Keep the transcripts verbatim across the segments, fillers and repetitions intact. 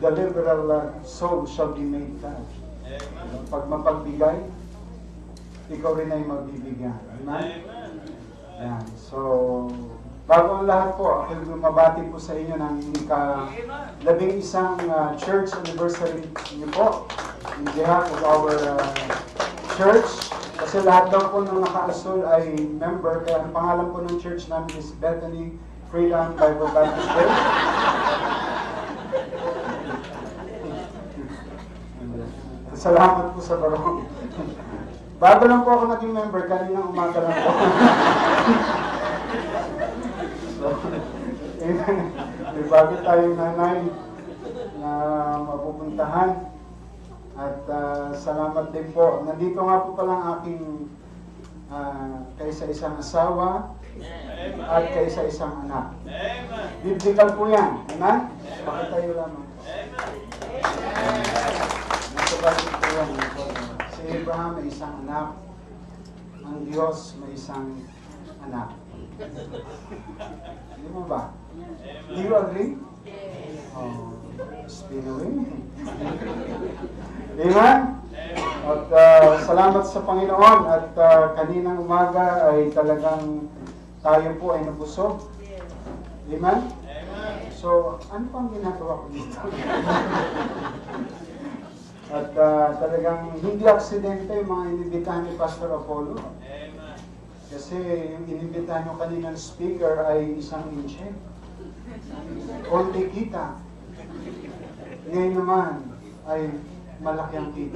the liberal uh, soul shall be made fat. Amen. Pag mapagbigay, ikaw rin ay magbibigyan. Amen? Ayan. So, bago ang lahat po, ako lumabati po sa inyo ng ika-labing isang uh, church anniversary niyo po in behalf of our uh, church. Kasi lahat daw po ng naka-asol ay member, kaya ang pangalan po ng church namin is Bethany Freedom Bible Baptist Church. Salamat po sa barong. Bago lang po ako naging member, kaninang umaga lang po. So, may bago tayong nanay na mapupuntahan. At uh, salamat din po. Nandito nga po palang aking uh, kaysa-isang asawa at kaysa-isang anak. Biblical po yan. Amen? Pakitayo lamang. Nasa bakit po yan. Si Abraham may isang anak. Ang Diyos may isang anak. Hindi mo ba? Do you agree? Oh, spinning. Amen? At uh, salamat sa Panginoon at uh, kaninang umaga ay talagang tayo po ay nabusog. Amen? So, ano pang ginagawa ko dito? At uh, talagang hindi aksidente yung mga inibitahan ni Pastor Apollo. Kasi yung inibitahan nyo kaninang speaker ay isang inche. Konti kita. Ngayon naman ay malaki ang kita.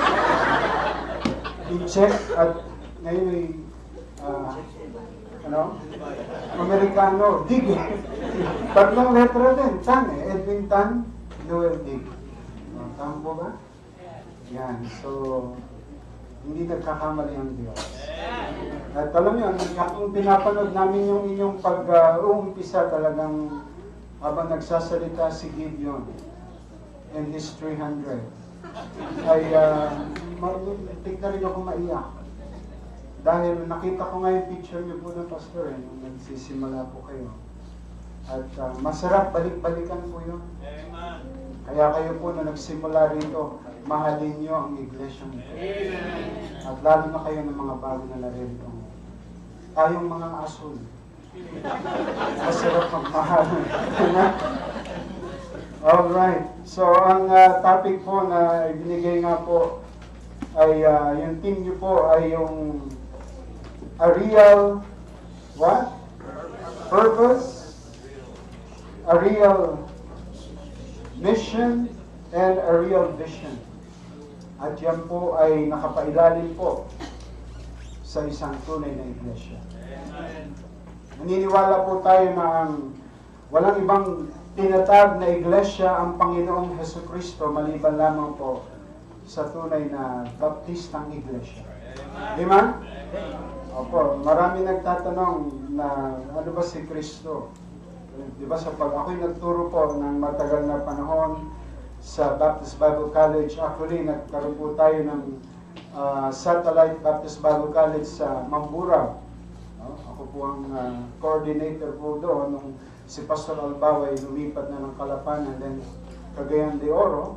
I-check at ngayon ay uh, ano? Amerikano, Dig. Tatlong letra din, Tan eh. Edwin Tan, Noel Dig. Uh, tama po ba? Yan, so hindi nagkakamali ang Diyos. At alam nyo, kung pinapanood namin yung inyong pag-uumpisa uh, talagang habang nagsasalita si Gideon and his three hundred, ay uh, tig na rin ako maiyak. Dahil nakita ko nga yung picture niyo po ng pastor eh, nung nagsisimula po kayo. At uh, masarap, balik-balikan po yun. Kaya kayo po na nagsimula rito, mahalin niyo ang iglesia nito. At lalo na kayo ng mga bago na narito. Tayong mga asul. Masarap magmahal. Alright. So, ang uh, topic po na ibinigay nga po ay uh, yung team niyo po ay yung a real what? Purpose, a real mission, and a real vision. At yan po ay nakapailalim po sa isang tunay na iglesia. Naniniwala po tayo na ang walang ibang tinatag na iglesia ang Panginoong Hesukristo maliban lamang po sa tunay na baptistang iglesia. Amen? Opo, marami nagtatanong na ano ba si Kristo? Di ba sa pag ako'y nagturo po ng matagal na panahon sa Baptist Bible College, actually nagkaroon po tayo ng uh, Satellite Baptist Bible College sa Mamburao. No? Ako po ang uh, coordinator po doon nung si Pastor Albaway lumipat na ng Calapan and then Cagayan de Oro.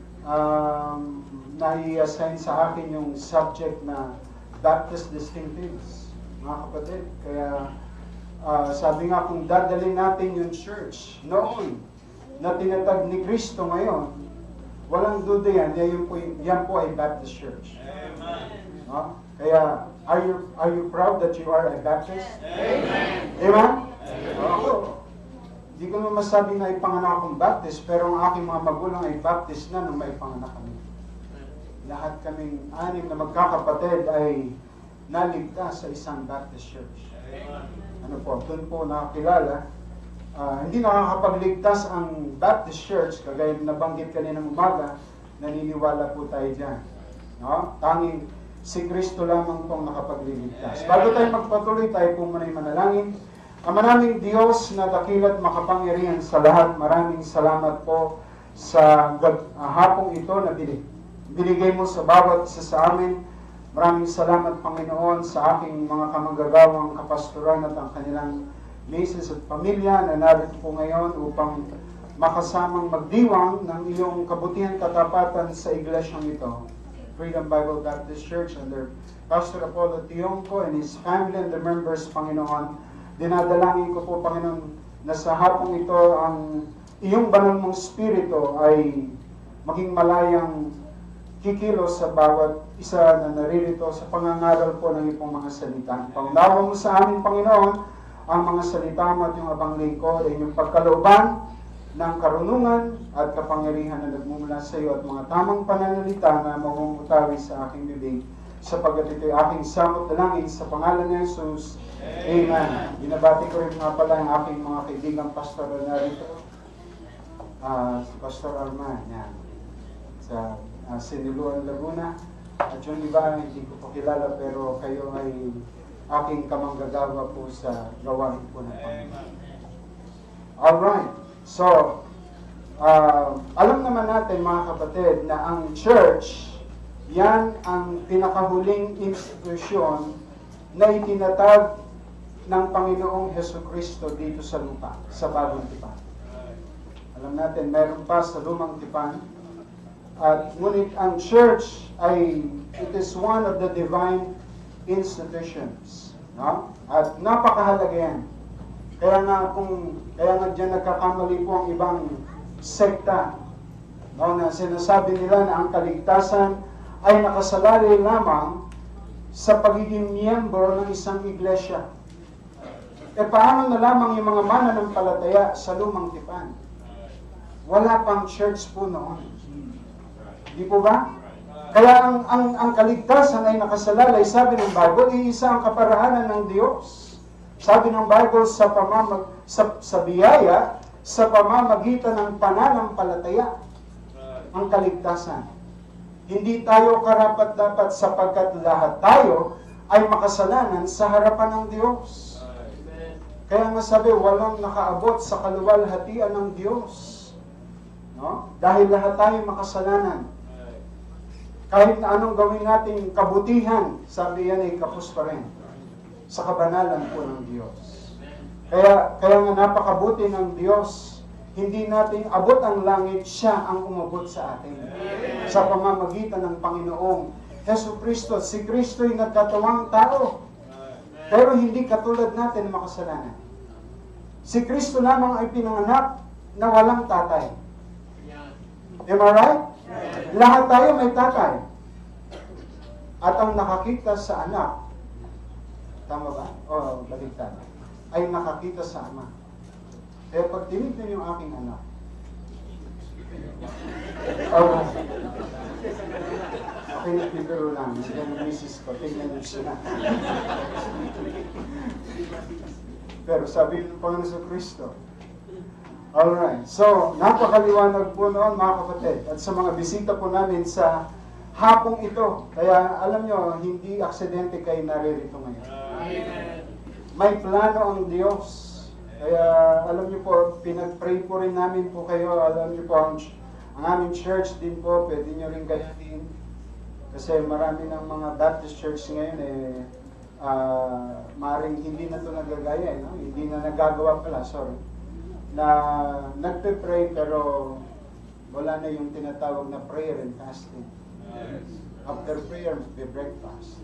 Um, nai-assign sa akin yung subject na Baptist Distinctives, mga kapatid. Kaya uh, sabi nga kung dadalhin natin yung church noon na tinatag ni Kristo ngayon, walang duda yan, yan po, yan po ay Baptist Church. Amen. No? Kaya, are you are you proud that you are a Baptist? Amen. Amen? Amen. Ako, hindi ko naman masabi na ipanganak akong Baptist, pero ang aking mga magulang ay Baptist na nung may panganak kami. Lahat kaming anim na magkakapatid ay naligtas sa isang Baptist Church. Amen. Ano po, doon po nakakilala. Uh, hindi nakakapagligtas ang Baptist Church, kagaya nabanggit kaninang umaga, naniniwala po tayo dyan. No? Tanging si Kristo lamang pong nakapagliligtas. Bago tayo magpatuloy, tayo po muna manalangin. Ang maraming Diyos na dakilat makapangyarihan sa lahat, maraming salamat po sa uh, hapong ito na binigay mo sa bawat isa sa amin. Maraming salamat, Panginoon, sa aking mga kamanggagawang kapastoran at ang kanilang misis at pamilya na narito po ngayon upang makasamang magdiwang ng iyong kabutihan katapatan sa iglesyang ito, Freedom Bible Baptist Church, under Pastor Apollo Tionco and his family and the members, Panginoon. Dinadalangin ko po, Panginoon, na sa hapong ito ang iyong banal mong spirito ay maging malayang kikilos sa bawat isa na naririto sa pangangaral po ng iyong mga salita. Paunawa mo sa amin, Panginoon, ang mga salita mo at yung abang lingkod ay inyong pagkalooban ng karunungan at kapangyarihan na nagmumula sa iyo at mga tamang pananalita na mamumutawi sa aking bibig, sapagkat ito'y aking samot dalangin sa pangalan ni Jesus. Amen. Binabati ko rin nga pala ang aking mga kaibigang pastor na narito. Uh, si Pastor Arman, yan. Sa uh, Siniluan, Laguna. At yung iba, hindi ko po kilala, pero kayo ay aking kamanggagawa po sa gawain po ng Panginoon. Alright. So, uh, alam naman natin mga kapatid na ang church, yan ang pinakahuling institusyon na itinatag ng Panginoong Hesukristo dito sa lupa, sa bagong tipan. Alam natin, mayroon pa sa lumang tipan. At ngunit ang church ay, it is one of the divine institutions. No? At napakahalaga yan. Kaya nga kung kaya nga diyan nagkakamali po ang ibang sekta, no, na sinasabi nila na ang kaligtasan ay nakasalalay lamang sa pagiging miyembro ng isang iglesia. E paano na lamang yung mga mananampalataya sa lumang tipan? Wala pang church po noon. Di po ba? Kaya ang, ang, ang kaligtasan ay nakasalalay, sabi ng Bible, iisa ang kaparahanan ng Diyos. Sabi ng Bible, sa, pamamag, sa, sa biyaya, sa pamamagitan ng pananampalataya, ang kaligtasan. Hindi tayo karapat-dapat sapagkat lahat tayo ay makasalanan sa harapan ng Diyos. Kaya nga sabi, walang nakaabot sa kaluwalhatian ng Diyos. No? Dahil lahat tayo makasalanan. Kahit na anong gawin nating kabutihan, sabi yan ay kapos pa rin sa kabanalan po ng Diyos. Kaya, kaya nga napakabuti ng Diyos, hindi natin abot ang langit, siya ang umabot sa atin. Amen. Sa pamamagitan ng Panginoong Hesukristo. Si Kristo'y nagkatawang tao. Amen. Pero hindi katulad natin makasalanan. Si Kristo lamang ay pinanganak na walang tatay. Am I right? Amen. Lahat tayo may tatay. At ang nakakita sa anak, tama ba? O, baliktad. Ay nakakita sa ama. Kaya pag tinignan yung aking anak, oh, okay, nagpipiro lang. Yan ang misis ko. Tingnan nyo siya. Pero sabi ng Panginoon sa Kristo. Alright. So, napakaliwanag po noon mga kapatid. At sa mga bisita po namin sa hapong ito. Kaya alam nyo, hindi aksidente kayo naririto ngayon. Amen. May plano ang Diyos. Kaya alam niyo po, pinag-pray po rin namin po kayo. Alam niyo po, ang, ang aming church din po, pwede niyo rin gayahin. Kasi marami ng mga Baptist church ngayon eh, uh, maring hindi na ito nagagaya, eh, no? Hindi na nagagawa pala, sorry. Na nagpe-pray pero wala na yung tinatawag na prayer and fasting. Yes. After prayer, may breakfast.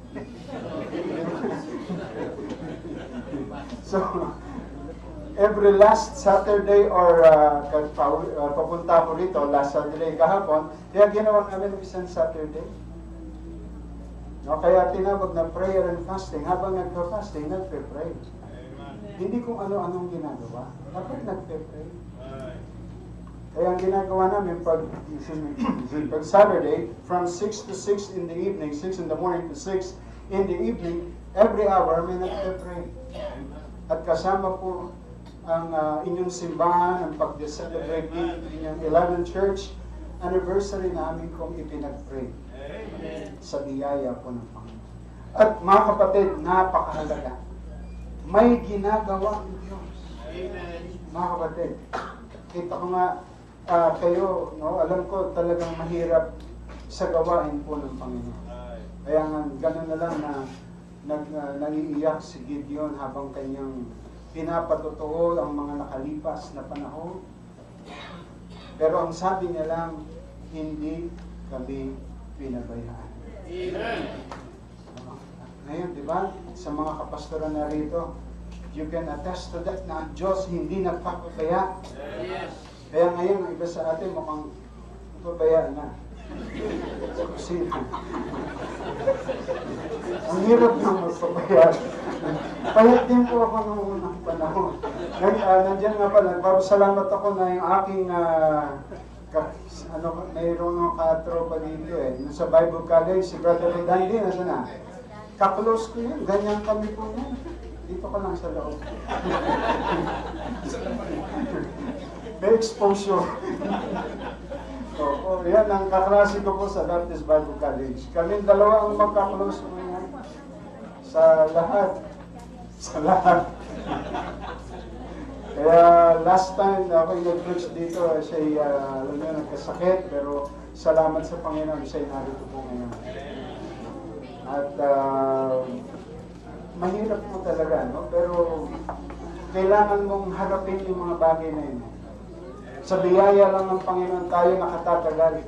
So, every last Saturday or uh, uh, papunta ko rito, last Saturday kahapon, kaya ginawa namin isang Saturday. No, kaya tinawag na prayer and fasting. Habang nagpa-fasting, nagpe-pray. Hindi kung ano-anong ginagawa. Dapat nagpe-pray. Kaya ang ginagawa namin pag, pag Saturday, from six to six in the evening, six in the morning to six in the evening, every hour may nagpe-pray. At kasama po ang uh, inyong simbahan, ang pag-celebrate din inyong eleventh church anniversary namin kung ipinag-pray. Sa biyaya po ng Panginoon. At mga kapatid, napakahalaga. May ginagawa ng Diyos. Mga kapatid, kita ko nga, Uh, kayo, no, alam ko talagang mahirap sa gawain po ng Panginoon. Kaya nga, gano'n na lang na nag, uh, nangiiyak si Gideon habang kanyang pinapatotoo ang mga nakalipas na panahon. Pero ang sabi niya lang, hindi kami pinabayaan. Amen. Ngayon, di ba? Sa mga kapastoran na rito, you can attest to that na ang Diyos hindi nagpapabaya. Yes. Kaya ngayon, ang iba sa atin mukhang nagpapabaya na. Sa kusina. Ang hirap na magpapabaya. Payat din po ako noong unang panahon. Nag, uh, nandiyan nga pala, nagpapasalamat ako na yung aking uh, ka, ano, mayroon ng katropa dito eh. Sa Bible College, si Brother Rodandi, nasa na? Kaklose ko yun, ganyan kami po yan. Dito ka lang sa loob. May exposure. Oo, oh, yan ang kaklase ko po sa Baptist Bible College. Kaming dalawa ang magkaklose mo yan. Sa lahat. Sa lahat. Kaya last time na ako nag-preach dito, siya uh, alam niyo, nagkasakit, pero salamat sa Panginoon, siya narito po ngayon. At uh, mahirap po talaga, no? Pero kailangan mong harapin yung mga bagay na yun. Sa biyaya lang ng Panginoon tayo nakatatagal.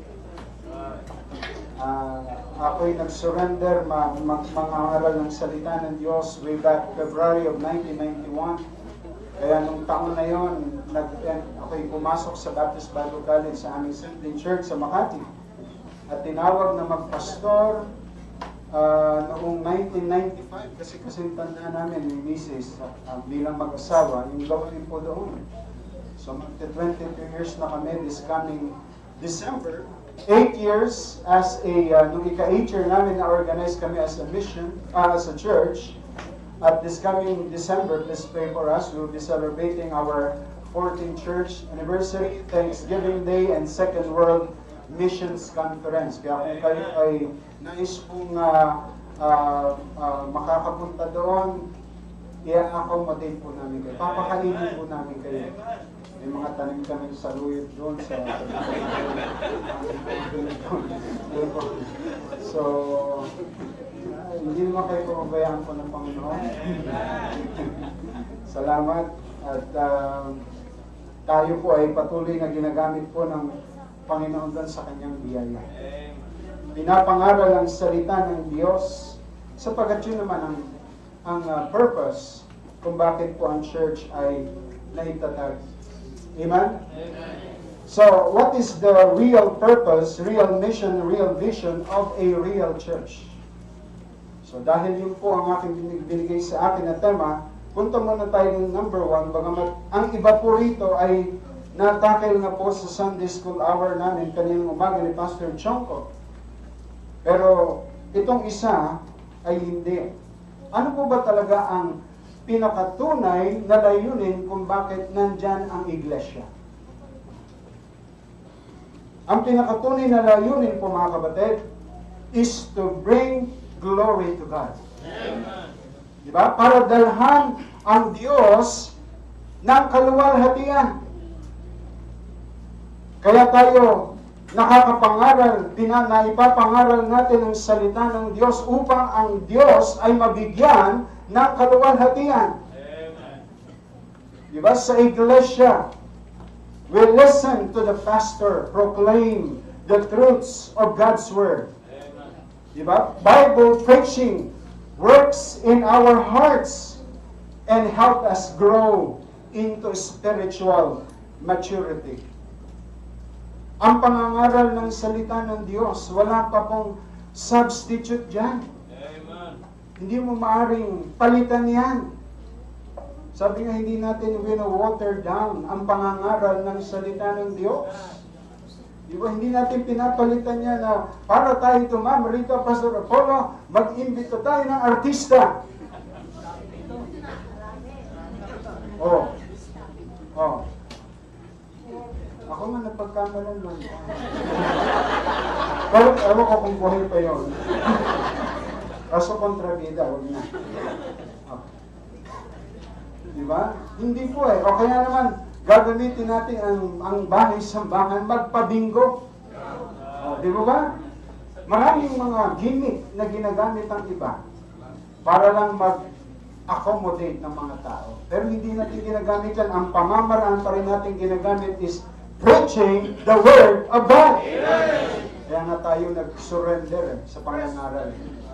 Uh, ako'y nag-surrender, ma- ma- mangangaral ng salita ng Diyos way back February of nineteen ninety-one. Kaya nung taon na yon, nag, ako'y pumasok sa Baptist Bible College sa aming Saint Church sa Makati. At tinawag na magpastor uh, noong nineteen ninety-five, kasi kasing tanda namin yung misis uh, bilang mag-asawa, yung gawin po doon. So magti-twenty-two years na kami this coming December. Eight years as a, uh, nung ika-eight year namin na-organize kami as a mission, uh, as a church. At this coming December, please pray for us. We'll be celebrating our fourteenth church anniversary, Thanksgiving Day, and Second World Missions Conference. Kaya kung kayo ay nais pong uh, uh, uh, makakapunta doon, i-accommodate po namin kayo. Papakainin po namin kayo. May mga tanim kami sa luyot doon sa so uh, hindi naman kayo pumabayaan po ng Panginoon. Salamat at uh, tayo po ay patuloy na ginagamit po ng Panginoon doon sa kanyang biyaya. Pinapangaral ang salita ng Diyos sapagkat yun naman ang, ang uh, purpose kung bakit po ang church ay naitatag. Amen? Amen? So, what is the real purpose, real mission, real vision of a real church? So, dahil yun po ang aking binigay sa akin na tema, punta muna tayo ng number one, bagamat ang iba po rito ay natakil na po sa Sunday School hour namin kaninang umaga ni Pastor Chonko. Pero, itong isa ay hindi. Ano po ba talaga ang pinakatunay na layunin kung bakit nandyan ang iglesia? Ang pinakatunay na layunin po mga kapatid is to bring glory to God. Amen. Diba? Para dalhan ang Diyos ng kaluwalhatian. Kaya tayo nakakapangaral, na ipapangaral natin ang salita ng Diyos upang ang Diyos ay mabigyan ng kaluwalhatian. Amen. Diba? Sa iglesia, we listen to the pastor proclaim the truths of God's Word. Amen. Diba? Bible preaching works in our hearts and help us grow into spiritual maturity. Ang pangangaral ng salita ng Diyos, wala pa pong substitute dyan. Hindi mo maaring palitan yan. Sabi nga, hindi natin wino-water down ang pangangaral ng salita ng Diyos. Diba? Hindi natin pinapalitan yan na para tayo tumama rito, Pastor Apollo, mag-imbito tayo ng artista. Oh. Oh. Ako nga napagkamalan lang. Pero ewan ko kung buhay pa yun. Kaso kontrabida, huwag na. Okay. Diba? Hindi po eh. O kaya naman, gagamitin natin ang, ang bahay-sambahan, magpabingo. O, di ba ba? Maraming mga gimmick na ginagamit ang iba para lang mag-accommodate ng mga tao. Pero hindi natin ginagamit yan. Ang pamamaraan pa rin natin ginagamit is preaching the Word of God. Amen. Kaya nga tayo nag-surrender eh, sa pangangaral.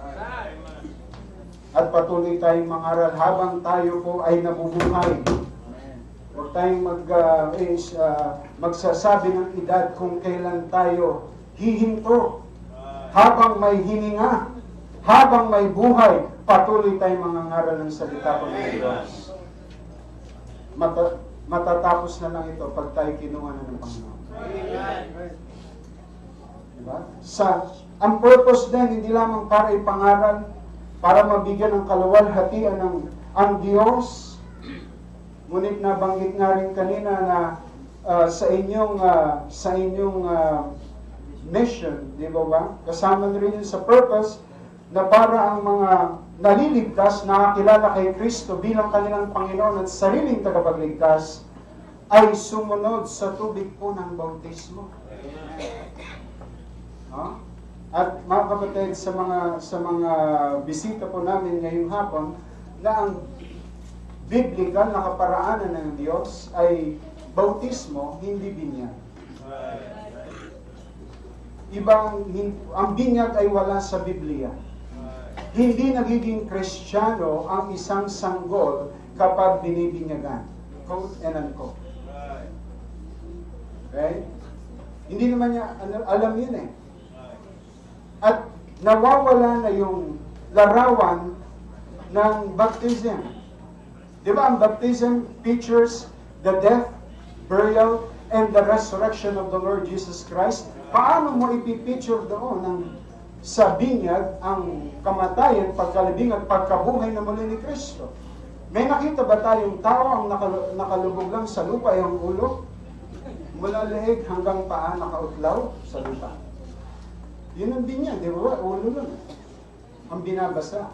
At patuloy tayong mangaral habang tayo po ay nabubuhay. Huwag tayong mag, uh, is, uh, magsasabi ng edad kung kailan tayo hihinto. Habang may hininga, habang may buhay, patuloy tayong mangangaral ng salita po ng Diyos. Mata, matatapos na lang ito pag tayo kinuha na ng Panginoon. Diba? Sa, ang purpose din, hindi lamang para ipangaral, para mabigyan ng kaluwalhatian ng ang Diyos. Ngunit nabanggit nga rin kanina na uh, sa inyong uh, sa inyong uh, mission, di ba ba? Kasama na rin yun sa purpose na para ang mga naliligtas, nakakilala kay Kristo bilang kanilang Panginoon at sariling tagapagligtas, ay sumunod sa tubig po ng bautismo. Huh? At mga kapatid, sa mga sa mga bisita po namin ngayong hapon, na ang biblical na kaparaanan ng Diyos ay bautismo, hindi binyag. Ibang, ang binyag ay wala sa Biblia. Hindi nagiging Kristiyano ang isang sanggol kapag binibinyagan. Quote and unquote. Okay? Hindi naman niya alam yun eh. At nawawala na yung larawan ng baptism. Di ba ang baptism features the death, burial, and the resurrection of the Lord Jesus Christ? Paano mo ipipicture doon ng sa binyag ang kamatayan, pagkalibing at pagkabuhay na muli ni Kristo? May nakita ba tayong tao ang nakal- nakalubog lang sa lupa ay ang ulo? Mula leeg hanggang paa nakautlaw sa lupa. Yun ang binyag, di ba? Ulo lang. Ang binabasa.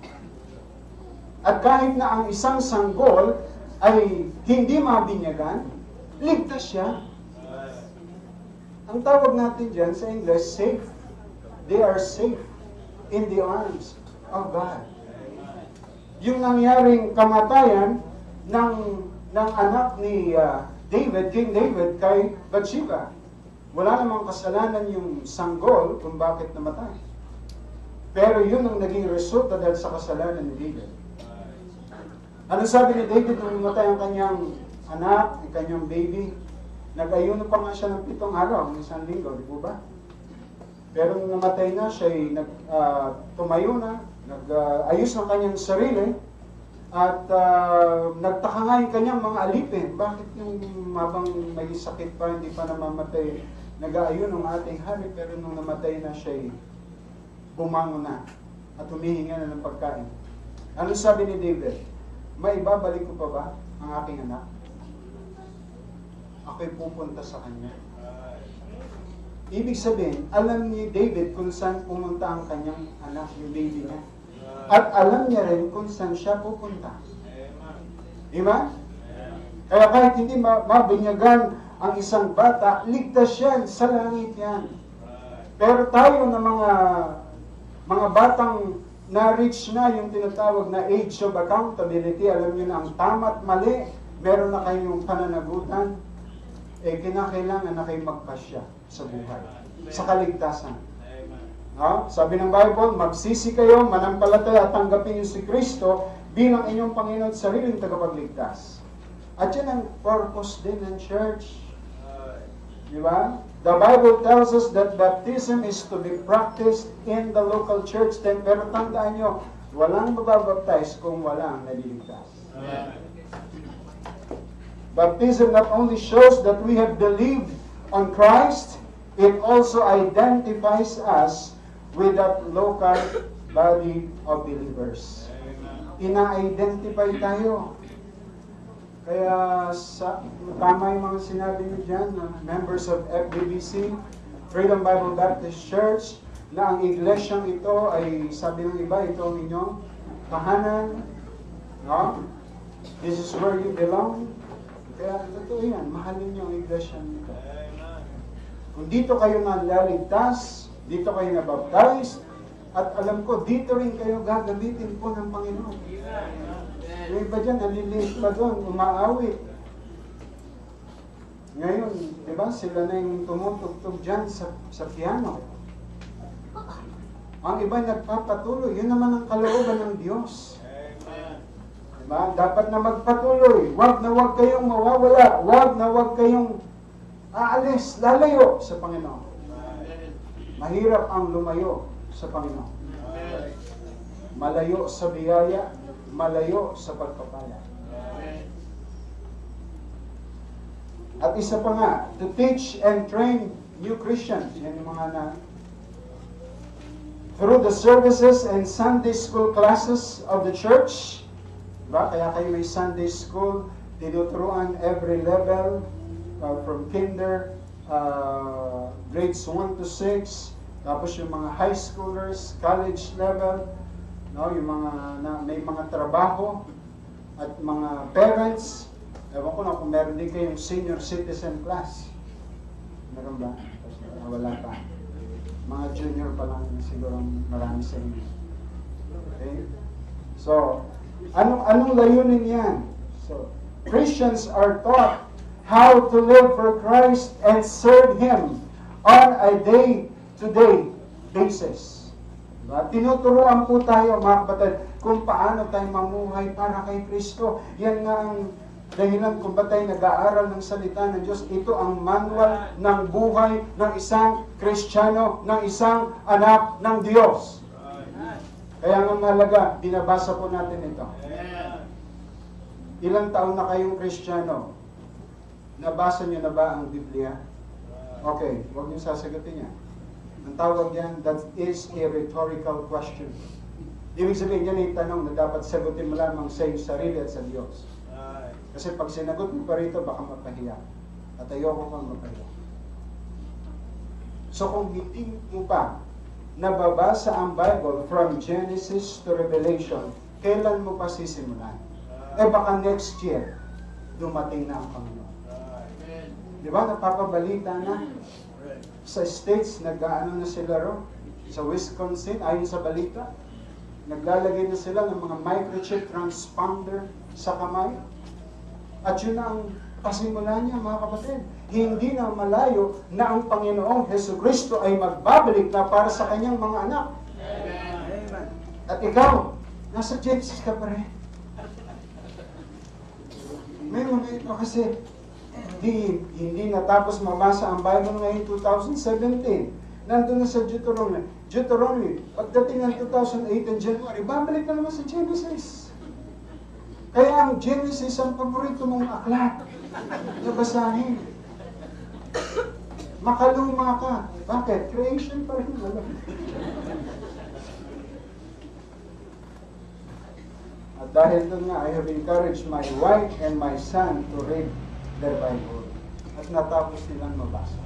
At kahit na ang isang sanggol ay hindi mabinyagan, ligtas siya. Ang tawag natin dyan sa English, safe. They are safe in the arms of God. Yung nangyaring kamatayan ng, ng anak ni uh, David, King David, kay Bathsheba. Wala namang kasalanan yung sanggol kung bakit namatay. Pero yun ang naging resulta dahil sa kasalanan ni David. Ano sabi ni David nung namatay ang kanyang anak, ang kanyang baby? Nag-ayuno pa nga siya ng pitong araw, ng isang linggo, di po ba? Pero nung namatay na, siya ay nag, uh, tumayo na, nag-ayos uh, ng kanyang sarili, at uh, nagtaka nga yung kanyang mga alipin. Bakit yung mabang may sakit pa, hindi pa namamatay, nag-aayun ng ating hari, pero nung namatay na siya ay bumangon na at humihinga na ng pagkain. Ano sabi ni David? May babalik ko pa ba ang aking anak? Ako'y pupunta sa kanya. Ibig sabihin, alam ni David kung saan pumunta ang kanyang anak, yung baby niya. At alam niya rin kung saan siya pupunta. Diba? Kaya kahit hindi mabinyagan ang isang bata, ligtas yan, sa langit yan. Pero tayo na mga mga batang na-reach na yung tinatawag na age of accountability, alam niyo na ang tama at mali, meron na kayong pananagutan, eh kinakailangan na kayo magpasya sa buhay, sa kaligtasan. No? Sabi ng Bible, magsisi kayo, manampalataya at tanggapin niyo si Kristo bilang inyong Panginoon at sariling tagapagligtas. At yan ang purpose din ng church. Di ba? The Bible tells us that baptism is to be practiced in the local church. Pero tandaan nyo, walang mababaptize kung walang naliligtas. Amen. Baptism not only shows that we have believed on Christ, it also identifies us with that local body of believers. Ina-identify tayo. Kaya sa, tama yung mga sinabi niyo dyan, na members of F B B C, Freedom Bible Baptist Church, na ang iglesyang ito ay, sabi ng iba, ito ang inyong tahanan. No? This is where you belong. Kaya totoo yan, mahalin niyo ang iglesyang ito. Kung dito kayo nalaligtas, dito kayo nabaptize, at alam ko, dito rin kayo gagamitin po ng Panginoon. Yung iba dyan, naliliit pa doon, umaawit. Ngayon, di ba, sila na yung tumutugtog dyan sa, sa piano. Ang iba nagpapatuloy. Yun naman ang kalooban ng Diyos. Diba? Dapat na magpatuloy. Huwag na huwag kayong mawawala. Huwag na huwag kayong aalis, lalayo sa Panginoon. Mahirap ang lumayo sa Panginoon. Malayo sa biyaya, malayo sa pagpapala. At isa pa nga, to teach and train new Christians. Yan yung mga na through the services and Sunday school classes of the church. Diba? Kaya kayo may Sunday school, tinuturuan every level, uh, from kinder, uh, grades one to six, tapos yung mga high schoolers, college level, no, yung mga na, may mga trabaho, at mga parents. Ewan ko na kung meron din kayong senior citizen class. Meron ba? Wala pa. Mga junior pa lang siguro marami sa inyo. Okay? So, anong, anong layunin yan? So, Christians are taught how to live for Christ and serve Him on a day-to-day basis. Diba? Tinuturuan po tayo, mga kapatid, kung paano tayo mamuhay para kay Kristo. Yan nga ang dahilan kung ba't tayo nag-aaral ng salita ng Diyos. Ito ang manual ng buhay ng isang Kristiyano, ng isang anak ng Diyos. Kaya nga mahalaga, binabasa po natin ito. Ilang taon na kayong Kristiyano? Nabasa niyo na ba ang Biblia? Okay, huwag niyo sasagutin yan. Ang tawag yan, that is a rhetorical question. Ibig sabihin yan ay tanong na dapat sagutin mo lamang sa iyong sarili at sa Diyos. Kasi pag sinagot mo pa rito, baka mapahiya. At ayoko kang mapahiya. So kung hindi mo pa nababasa ang Bible from Genesis to Revelation, kailan mo pa sisimulan? Eh baka next year, dumating na ang Panginoon. Di ba? Napapabalita na sa States, nag-ano na sila ro, sa Wisconsin, ayon sa balita, naglalagay na sila ng mga microchip transponder sa kamay. At yun na ang pasimulan niya, mga kapatid. Hindi na malayo na ang Panginoong Jesucristo ay magbabalik na para sa kanyang mga anak. Amen. At ikaw, nasa Genesis ka pa rin. May mga ito kasi, hindi, hindi natapos mabasa ang Bible ngayon two thousand seventeen. Nandun na sa Deuteronomy. Deuteronomy, pagdating ng two thousand eighteen January, babalik na naman sa Genesis. Kaya ang Genesis ang paborito mong aklat na basahin. Makaluma ka. Bakit? Creation pa rin. At dahil doon nga, I have encouraged my wife and my son to read their Bible. At natapos nilang mabasa.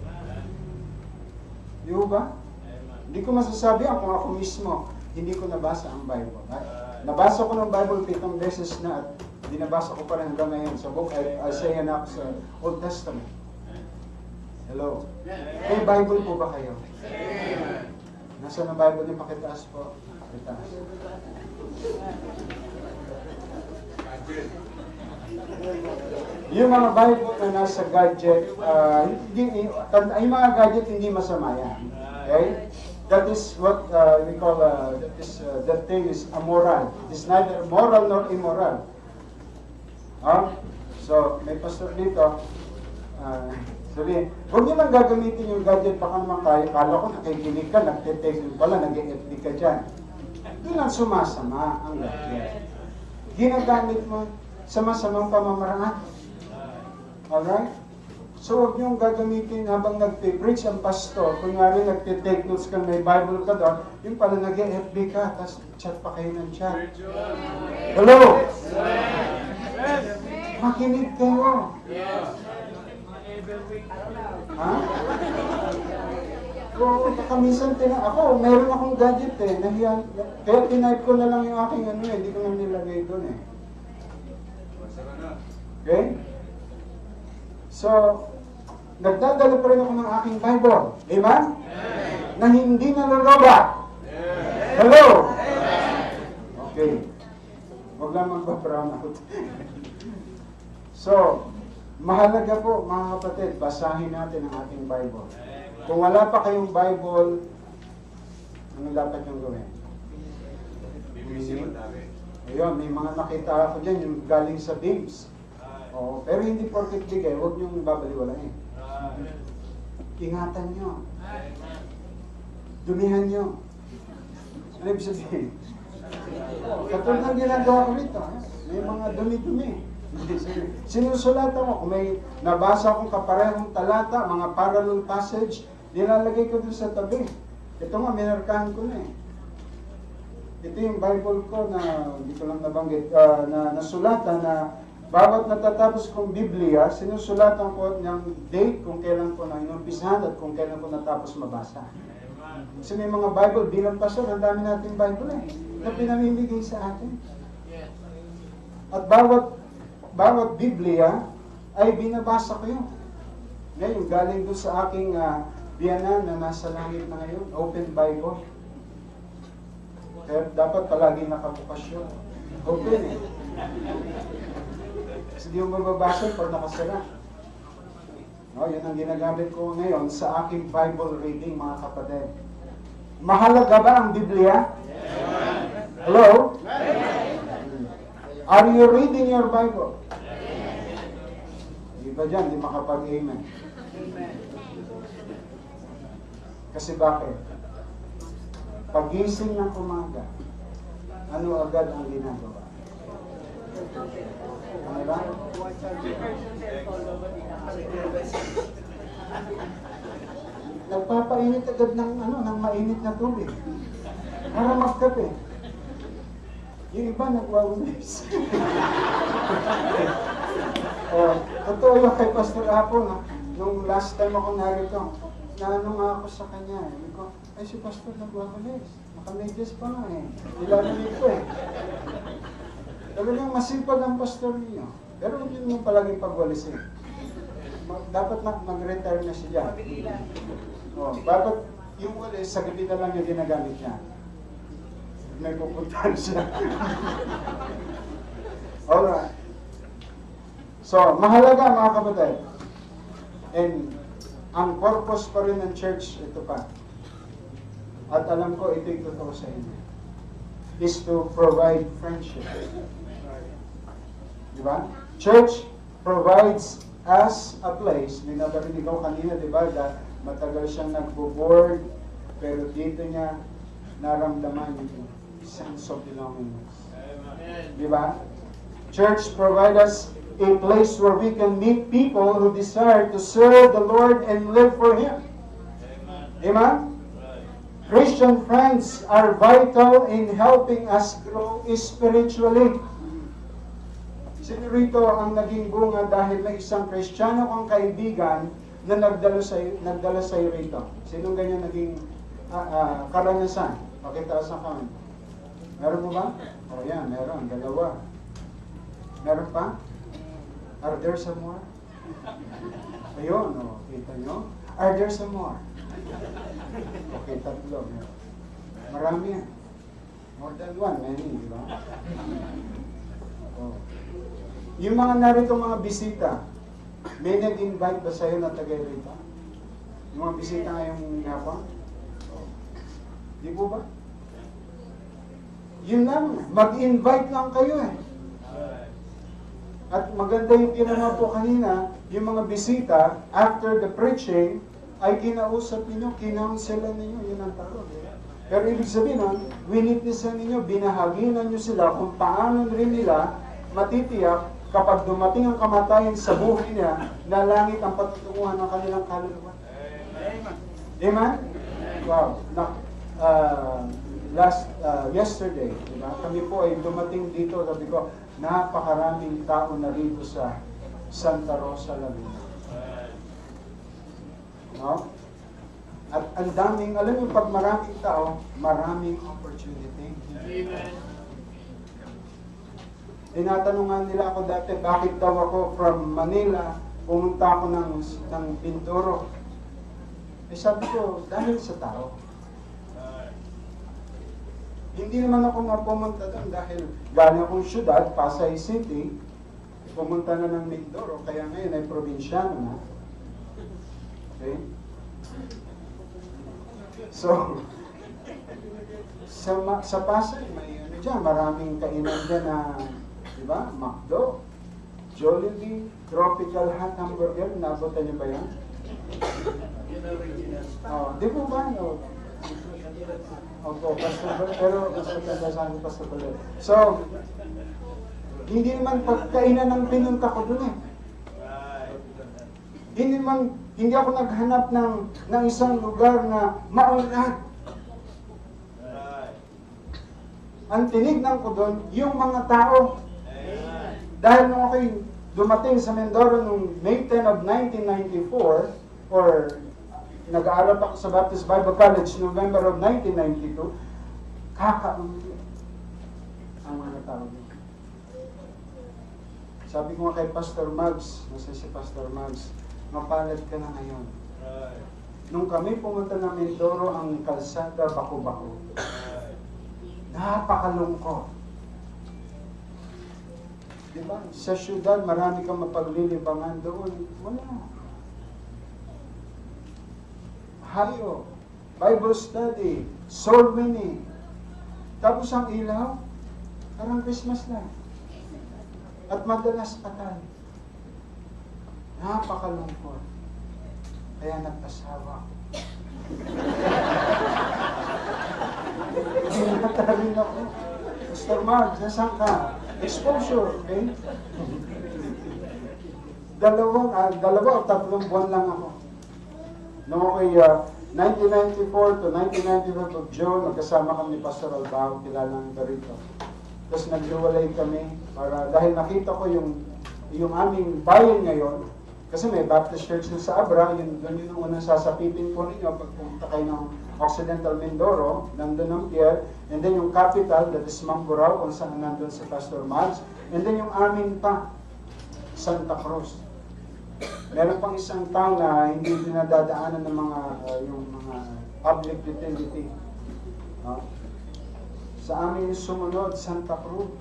Di ba? Hindi ko masasabi kung ako mismo, hindi ko nabasa ang Bible. Right? Nabasa ko ng Bible pitong beses na at dinabasa ko pa rin hanggang ngayon sa book ay Isaiah na sa Old Testament. Hello? May Bible po ba kayo? Nasaan ang Bible niyo? Pakitaas po. Pakitaas. Yung mga Bible na nasa gadget, uh, hindi, yung mga gadget hindi masama yan. Okay? That is what uh, we call, uh, that, is, uh, that thing is amoral. It is neither moral nor immoral. Huh? So, may pastor dito, uh, sabi, huwag niyo lang gagamitin yung gadget, baka naman kayo, kala ko nakikinig ka, nagtitext pala, nag-e-F B ka dyan. Doon lang sumasama ang gadget. Ginagamit mo sa masamang pamamaraan. Alright? So, huwag niyong gagamitin habang nagpe-preach ang pastor. Kung nga rin nagtitake notes ka, may Bible ka doon, yung pala nag-e-F B ka, tapos chat pa kayo ng chat. Hello? Makinig kayo. Ha? Oo, baka minsan tina ako, meron akong gadget eh. Nahiyan, kaya tinipe ko na lang yung aking ano eh, hindi ko na nilagay doon eh. Okay? So, nagdadala pa rin ako ng aking Bible. Amen? Na hindi nalolobat. Hello? Okay. Huwag lang magpa-brown out. So, Mahalaga po, mga kapatid, basahin natin ang ating Bible. Kung wala pa kayong Bible, ano dapat yung gawin? Ayun, may mga nakita ako dyan, yung galing sa Bims. Oo, pero hindi porket bigay, huwag niyong babaliwalain. Ingatan nyo. Dumihan nyo. Ano ibig sabihin? Katulad ng ginagawa ko rito, may mga dumi-dumi. Sinusulatan ko, kung may nabasa akong kaparehong talata, mga parallel passage, nilalagay ko doon sa tabi. Ito nga, minarkahan ko na eh. Ito yung Bible ko na, hindi ko lang nabanggit, uh, na nasulatan na bawat natatapos kong Biblia, sinusulatan ko ng date kung kailan ko na inumpisahan at kung kailan ko natapos mabasa. Kasi may mga Bible, bilang pastor, ang dami nating Bible eh, na pinamimigay sa atin. At bawat bawat Biblia ay binabasa ko yun. Ngayon, galing doon sa aking uh, biyanan na nasa langit na ngayon, open Bible. Kaya dapat palagi nakabukas yun. Open eh. Kasi di mo mababasa pag nakasara. No, yun ang ginagamit ko ngayon sa aking Bible reading, mga kapatid. Mahalaga ba ang Biblia? Hello? Are you reading your Bible? Di ba dyan, di makapag-amen? Kasi bakit? Pagising ng umaga, ano agad ang ginagawa? Ano ba? Nagpapainit agad ng ano, ng mainit na tubig. Para magkape. Yung iba nagwawalis. uh, totoo yung kay Pastor Apo, na, nung last time ako narito, naano nga ako sa kanya. Eh. Ko, ay si Pastor nagwawalis. Nakamedyas pa nga eh. Nilalamig ko eh. Talagang masipag ang pastor niyo. Pero hindi mo palaging pagwalisin. Dapat mag-retire na siya. Oh, dapat yung walis, sa gabi na lang yung ginagamit niya. May pupuntahan siya. Alright. So, mahalaga mga kapatid. And ang purpose pa rin ng church, ito pa. At alam ko, ito yung totoo sa inyo. Is to provide friendship. Diba? Church provides us a place. May nabarinig ko kanina, diba? Da, matagal siyang nagbo-board, pero dito niya naramdaman yung sense of belongingness. Diba? Church provides us a place where we can meet people who desire to serve the Lord and live for Him. Amen? Amen? Christian friends are vital in helping us grow spiritually. Sino rito ang naging bunga dahil may isang Kristiyano kang kaibigan na nagdala sa nagdala sa iyo rito? Sino ganyan naging uh, uh, karanasan? Pakitaas ang kamay. Meron mo ba? O oh, yan, meron. Dalawa. Meron pa? Are there some more? Ayun, o. Oh, kita nyo? Are there some more? Okay, tatlo. Meron. Marami yan. More than one, many, di ba? Oh. Yung mga narito mga bisita, may nag-invite ba sa'yo na tagay rito? Yung mga bisita ngayong hapon? Oh. Di po ba? Yun lang, mag-invite lang kayo eh. At maganda yung ginawa po kanina, yung mga bisita, after the preaching, ay kinausap ninyo, kinaunselan ninyo, yun ang tawag. Pero ibig sabihin nun, winitnessan ninyo, binahaginan nyo sila kung paano rin nila matitiyak kapag dumating ang kamatayan sa buhay niya, na langit ang patutunguhan ng kanilang kaluluwa. Amen? Amen? Wow. Na, uh, last, uh, yesterday, diba? Kami po ay dumating dito, sabi ko, napakaraming tao na rito sa Santa Rosa, Laguna. No? At ang daming, alam mo, pag maraming tao, maraming opportunity. Amen. Tinatanungan nila ako dati, bakit daw ako from Manila, pumunta ako ng, ng Pinturo. Eh sabi ko, dahil sa tao. Hindi naman ako nga pumunta doon dahil galing akong syudad, Pasay City, pumunta na ng Mindoro, kaya ngayon ay probinsyano na. Okay? So, sa, sa Pasay, may ano dyan, maraming kainan dyan na, di ba, McDo, Jollibee, Tropical Hot Hamburger, naabutan niyo ba yan? Oh, di po ba? No? Opo, Pastor Bal, pero mas maganda sa akin, Pastor Bal. So, hindi naman pagkainan ng pinunta ko dun eh. Hindi naman, hindi ako naghanap ng, ng isang lugar na maunlad. Ang tinignan ko doon, yung mga tao. Dahil nung ako'y dumating sa Mindoro noong May tenth of nineteen ninety-four, or nag-aaral ako sa Baptist Bible College November of nineteen ninety-two, kakaunti ang mga tao doon. Sabi ko nga kay Pastor Mags, nasa si Pastor Mags, mapalad ka na ngayon. Right. Nung kami pumunta ng Mindoro, ang kalsada bako-bako. Right. Napakalungkot. Diba? Sa syudad, marami kang mapaglilibangan doon. Wala. Hayo, Bible study, soul winning. Tapos ang ilaw, parang Christmas lang. At madalas patay. Napakalungkot. Kaya nagpasawa ko. Natarin ako. Pastor Mark, nasaan ka? Exposure, okay? Dalawang, ah, dalawa o tatlong buwan lang ako. Noong ako'y uh, nineteen ninety-four to nineteen ninety-five of June, magkasama kami ni Pastor Albao, kilala ng Garito. Tapos naghiwalay kami para, dahil nakita ko yung yung aming bayan ngayon, kasi may Baptist Church na sa Abra, yun, doon yun ang unang sasapitin po ninyo pag pumunta kayo ng Occidental Mindoro, nandun ang pier, and then yung capital, that is Mamburao, kung saan nandun si Pastor Mads, and then yung amin pa, Santa Cruz. Meron pang isang town na hindi dinadadaanan ng mga, uh, yung mga public utility. No? Sa amin yung sumunod, Santa Cruz.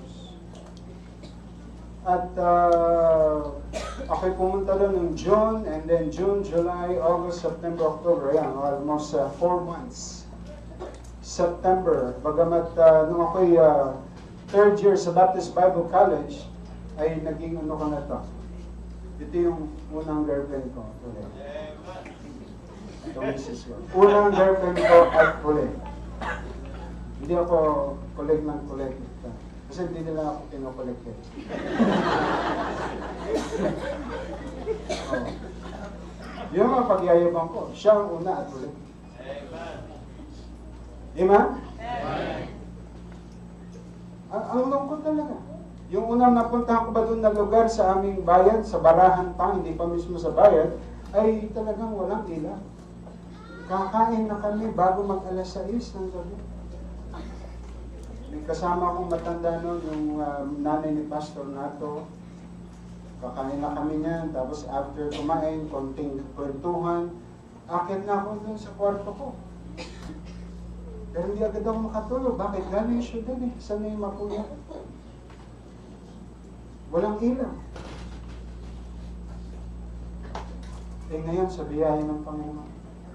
At uh, ako'y pumunta doon ng June, and then June, July, August, September, October. Ayan, almost uh, four months. September, bagamat uh, nung ako'y uh, third year sa Baptist Bible College, ay naging ano ko na to. Ito yung unang girlfriend ko. Tuloy. Ito misis ko. Unang girlfriend ko at huli. Hindi ako collect ng collect. Kasi hindi nila ako pinokolek eh. Oh. Yung mga pagyayabang ko, siya ang una at huli. Amen. Amen? Amen. Ang, ang lungkot talaga. Yung unang napuntahan ko ba doon na lugar sa aming bayan, sa Barahan pa, hindi pa mismo sa bayan, ay talagang walang ilaw. Kakain na kami bago mag alas sais ng gabi. May kasama akong matanda noon, yung uh, nanay ni Pastor Nato. Kakain na kami niyan, tapos after kumain, konting kwentuhan, akit na ako doon sa kwarto ko. Pero hindi agad ako makatulog. Bakit? Galing siya doon eh. Saan na yung mapuya? Walang ilaw. Eh ngayon, sa biyaya ng Panginoon.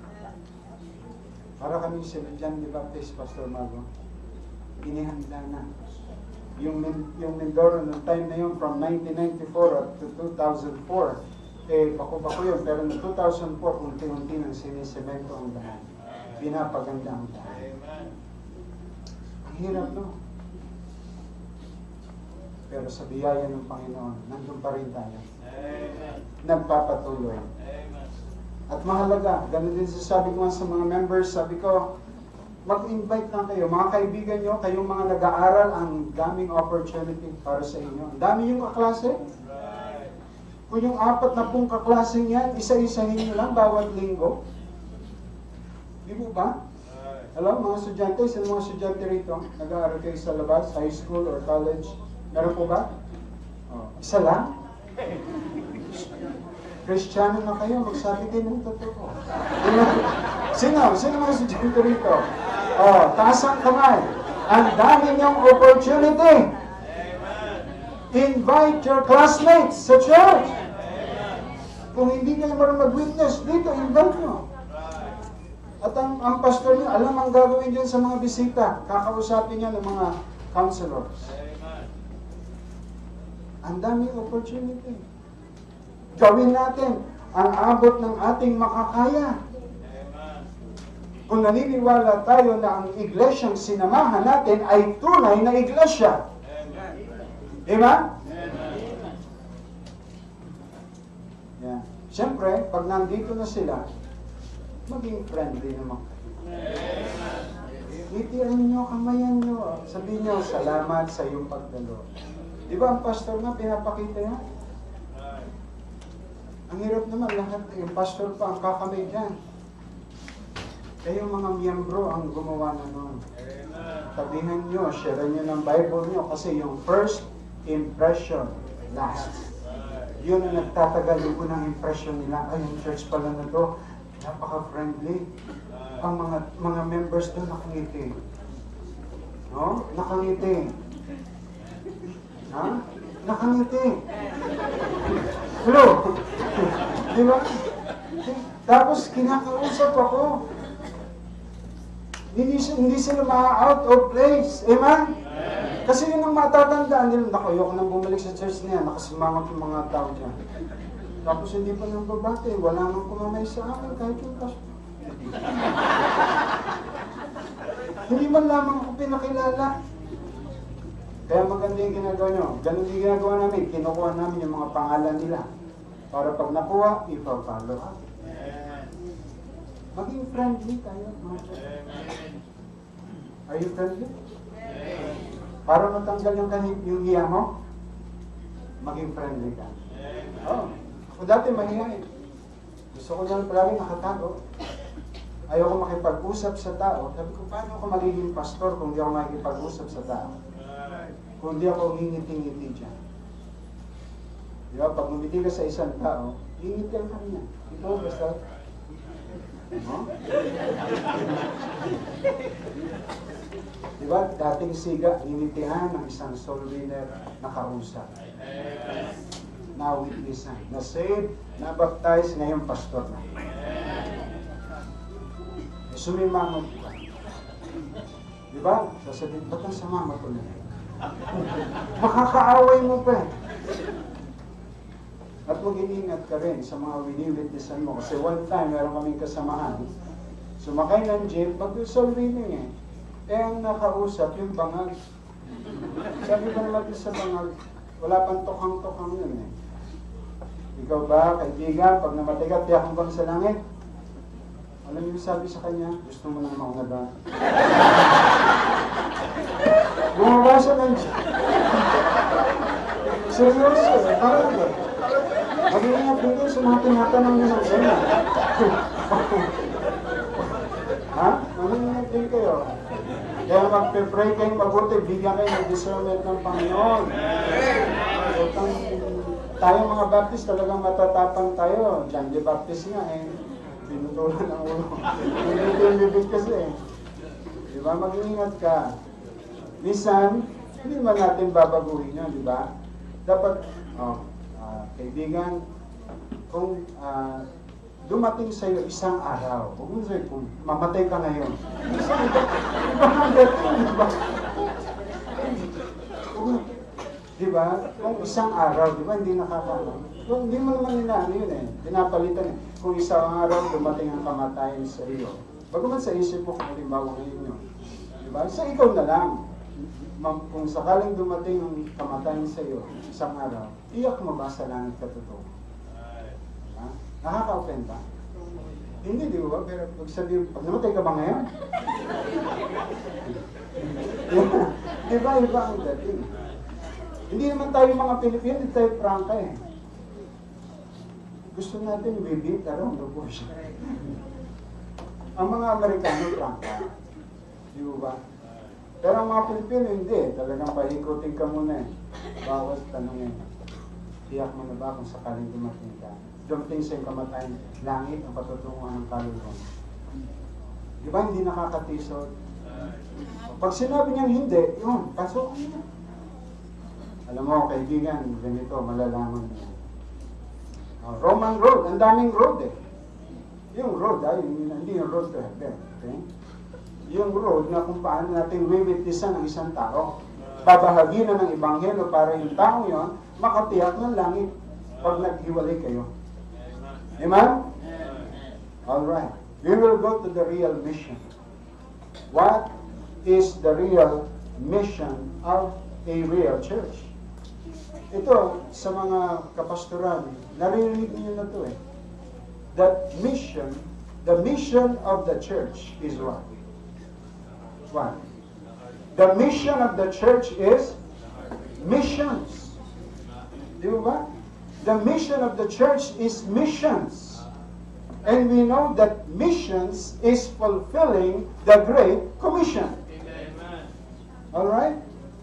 Para kami sila John the Baptist, Pastor Mago. Inihanda na. Yung, yung Mindoro, noong time na yun, from nineteen ninety-four up to two thousand four, eh, bako-bako yun, pero noong two thousand four, unti-unti nang sinisemento ang daan. Pinapaganda ang daan. Ang hirap, no? Pero sa biyaya ng Panginoon, nandun pa rin tayo. Nagpapatuloy. At mahalaga, ganun din sasabi ko sa mga members, sabi ko, mag-invite lang kayo. Mga kaibigan nyo, kayong mga nag-aaral, ang daming opportunity para sa inyo. Ang dami yung kaklase. Kung yung apat na pong kaklaseng yan, isa-isahin nyo lang bawat linggo. Di mo ba? Hello, mga estudyante, sino mga estudyante rito? Nag-aaral kayo sa labas, high school or college? Meron po ba? Oh, isa lang? Kristiyano na kayo, magsabi din ng totoo. Sino? Sino mga estudyante rito? Oh, taas ang kamay. Ang dami niyong opportunity. Invite your classmates sa church. Kung hindi kayo marunong mag-witness, dito, invite nyo. At ang, ang pastor niyo, alam ang gagawin dyan sa mga bisita. Kakausapin niya ng mga counselors. Ang daming opportunity. Gawin natin ang abot ng ating makakaya. Kung naniniwala tayo na ang iglesyang sinamahan natin ay tunay na iglesia. Amen? Yeah. Siyempre, pag nandito na sila, maging friendly naman kayo. Ngitian nyo, kamayan nyo. Sabihin nyo, salamat sa iyong pagdalo. Di ba ang pastor nga, pinapakita yan? Ang hirap naman, lahat, yung pastor pa ang kakamay dyan. Kayong mga miyembro ang gumawa na nun. Sabihan nyo, share nyo ng Bible nyo, kasi yung first impression lasts. Yun ang nagtatagal yung unang impression nila. Ay, yung church pala na to, napaka-friendly. Ang mga mga members doon nakangiti. No? Nakangiti. Ha? Nakangiti. Hello? Di ba? Tapos kinakausap ako. Hindi, hindi sila ma-out of place. Amen? Kasi yun ang matatandaan nila. Naku, ayoko nang bumalik sa church niya. Nakasimangot yung mga tao dyan. Tapos hindi pa nang babate, wala nang kumamay sa akin kahit yung pastor. Hindi man lamang ako pinakilala. Kaya maganda yung ginagawa nyo. Ganun yung ginagawa namin. Kinukuha namin yung mga pangalan nila. Para pag nakuha, ipa-follow up. Maging friendly tayo. Are you friendly? Para matanggal yung, yung hiya mo, maging friendly ka. Oh. Ako dati mahihain. Gusto ko lang palagi nakatago. Ayoko makipag-usap sa tao. Sabi ko, paano ako magiging pastor kung di ako makikipag-usap sa tao? Kung di ako ngingiti-ngiti dyan. Di ba? Pag ngumiti ka sa isang tao, ngingiti ka kanya. Ito, basta. No? Di ba? Dating siga, ngingitihan ng isang soul winner na kausap. Na-witnessan, na-save, na-baptize, ngayon pastor na. E, sumimangot ka. Di ba? Sasabihin, ba't ang sama ko na? Makakaaway mo pa eh. At mag-iingat ka rin sa mga wini-witnessan mo. Kasi one time, meron kaming kasamahan. Sumakay ng jeep, pag-soul winning eh. Eh, ang nakausap, yung bangag. Sabi ko naman sa bangag, wala pang tokang-tokang yun eh. Ikaw ba, kaibigan, pag namatay ka, tiyak hanggang sa langit? Alam niyo sabi sa kanya, gusto mo na mauna ba? Bumaba siya ng siya. Seryoso eh, parang ba? Mag-iingat din sa mga tinatanong niyo ng sila. Ha? Mag-iingat din kayo. Kaya mag-pray kayo mabuti, bigyan kayo ng discernment ng Panginoon. Itong tayo mga Baptist talagang matatapang tayo. John the Baptist nga eh. Pinutulan ang ulo. Hindi yung bibig kasi eh. Di ba? Mag-iingat ka. Minsan, hindi man natin babaguhin yun, di ba? Dapat, oh, uh, kaibigan, kung uh, dumating sa iyo isang araw, huwag mo sa'yo, kung mamatay ka ngayon, isang dating, di ba? Di ba? Kung isang araw, di ba, hindi nakakaalam. Kung hindi mo naman nila, ano yun eh, pinapalitan eh. Kung isang araw, dumating ang kamatayan sa iyo. Bagaman sa isip mo, kung halimbawa ngayon yun. Di ba? Sa ikaw na lang. Kung sakaling dumating ang kamatayan sa iyo, isang araw, iyak mo ba sa langit katutuwa? Diba? Nakaka-open ba? Hindi, di ba? Pero pag sabihin, pag namatay ka ba ngayon? Di ba? Iba ang dating. Hindi naman tayo mga Pilipino, hindi tayo prangka eh. Gusto natin bibit around the bush. Ang mga Amerikano prangka. Di ba? Pero ang mga Pilipino hindi. Talagang pahikutin ka muna eh. Bawas tanongin. Tiyak mo na ba kung sakaling dumating ka? Dumating sa yung kamatayan, langit ang patutunguhan ng kaluluwa. Di ba hindi nakakatisod? Pag sinabi niyang hindi, yun, pasok niya. Alam mo, kaibigan, ganito, malalaman mo. Uh, Roman road, ang daming road eh. Yung road, ay, hindi yung road to heaven. Okay? Yung road na kung paano natin wiwitnessan ng isang tao. Babahagi na ng Ebanghelyo para yung tao yon makatiyak ng langit pag naghiwalay kayo. Amen? Alright. We will go to the real mission. What is the real mission of a real church? Ito, sa mga kapastoran, naririnig niyo na ito eh. That mission, the mission of the church is what? What? The mission of the church is missions. Di ba? The mission of the church is missions. And we know that missions is fulfilling the Great Commission. Amen. Alright?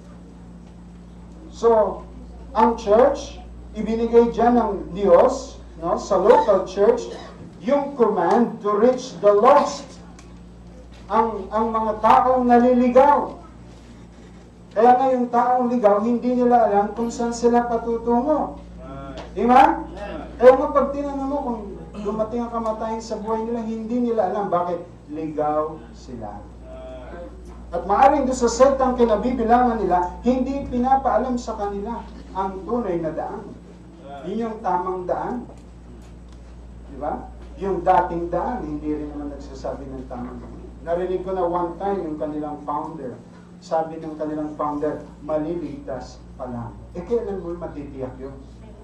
So, ang church, ibinigay dyan ng Diyos, no, sa local church, yung command to reach the lost. Ang, ang mga taong naliligaw. Kaya nga yung taong ligaw, hindi nila alam kung saan sila patutungo. Di ba? Kaya nga pag tinanong mo kung dumating ang kamatayan sa buhay nila, hindi nila alam bakit ligaw sila. At maaaring doon sa setang kinabibilangan nila, hindi pinapaalam sa kanila ang tunay na daan. Yun yung tamang daan. Di ba? Yung dating daan, hindi rin naman nagsasabi ng tamang daan. Narinig ko na one time yung kanilang founder. Sabi ng kanilang founder, maliligtas pa lang. Eh, kailan mo matitiyak yun?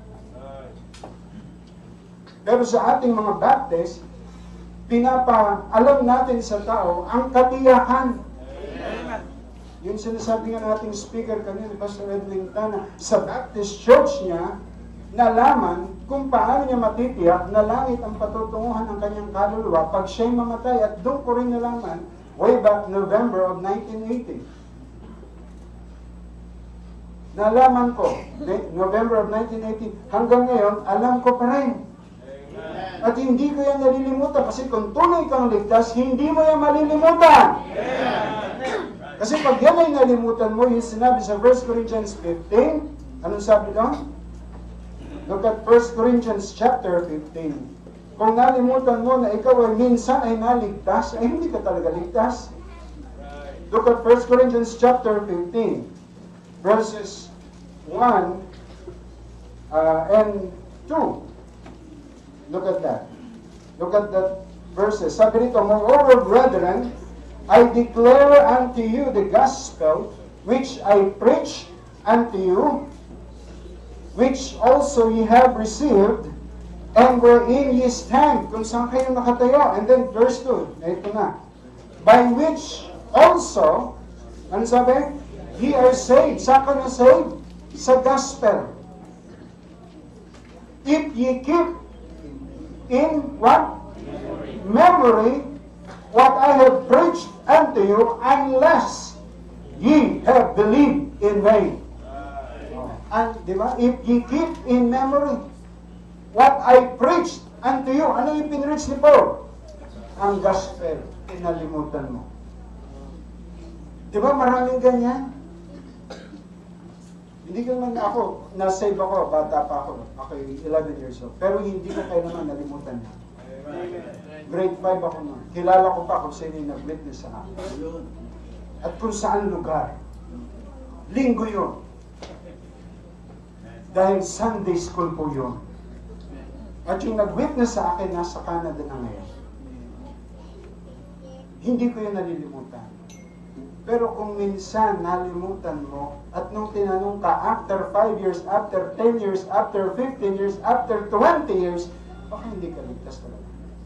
Pero sa ating mga Baptist, pinapaalam natin sa tao ang katiyakan. Amen. Yung sinasabi nga nating speaker kanina, Pastor Edwin Tana, sa Baptist Church niya, nalaman kung paano niya matitiyak na langit ang patutunguhan ng kanyang kaluluwa pag siya'y mamatay. At doon ko rin nalaman, way back November of nineteen eighty. Nalaman ko, November of nineteen eighty, hanggang ngayon, alam ko pa rin. At hindi ko yan nalilimutan kasi kung tunay kang ligtas, hindi mo yan malilimutan. Kasi pag yan ay nalimutan mo, yung sinabi sa First Corinthians fifteen, anong sabi doon? Look at First Corinthians chapter fifteen. Kung nalimutan mo na ikaw ay minsan ay naligtas, ay hindi ka talaga ligtas. Look at First Corinthians chapter fifteen, verses one uh, and two. Look at that. Look at that verses. Sabi rito, moreover, brethren, I declare unto you the gospel which I preach unto you, which also ye have received, and wherein ye stand. Kung saan kayo nakatayo. And then verse two. Ito na. By which also, ano sabi? Ye are saved. Saan ka na saved? Sa gospel. If ye keep in what? Memory. Memory, what I have preached unto you, unless ye have believed in vain. Uh, and, di ba? If ye keep in memory what I preached unto you, ano yung pinreach ni Paul? Ang gospel, inalimutan mo. Di ba maraming ganyan? Hindi ko naman ako, na-save ako, bata pa ako. Ako eleven years old. Pero hindi ko kayo naman nalimutan niya. Grade five ako noon. Kilala ko pa kung sino yung nag-witness sa akin. At kung saan lugar. Linggo yun. Dahil Sunday school po yun. At yung nag-witness sa akin, nasa Canada na ngayon. Hindi ko yun nalilimutan. Pero kung minsan nalimutan mo, at nung tinanong ka, after five years, after ten years, after fifteen years, after twenty years, baka hindi ka ligtas talaga.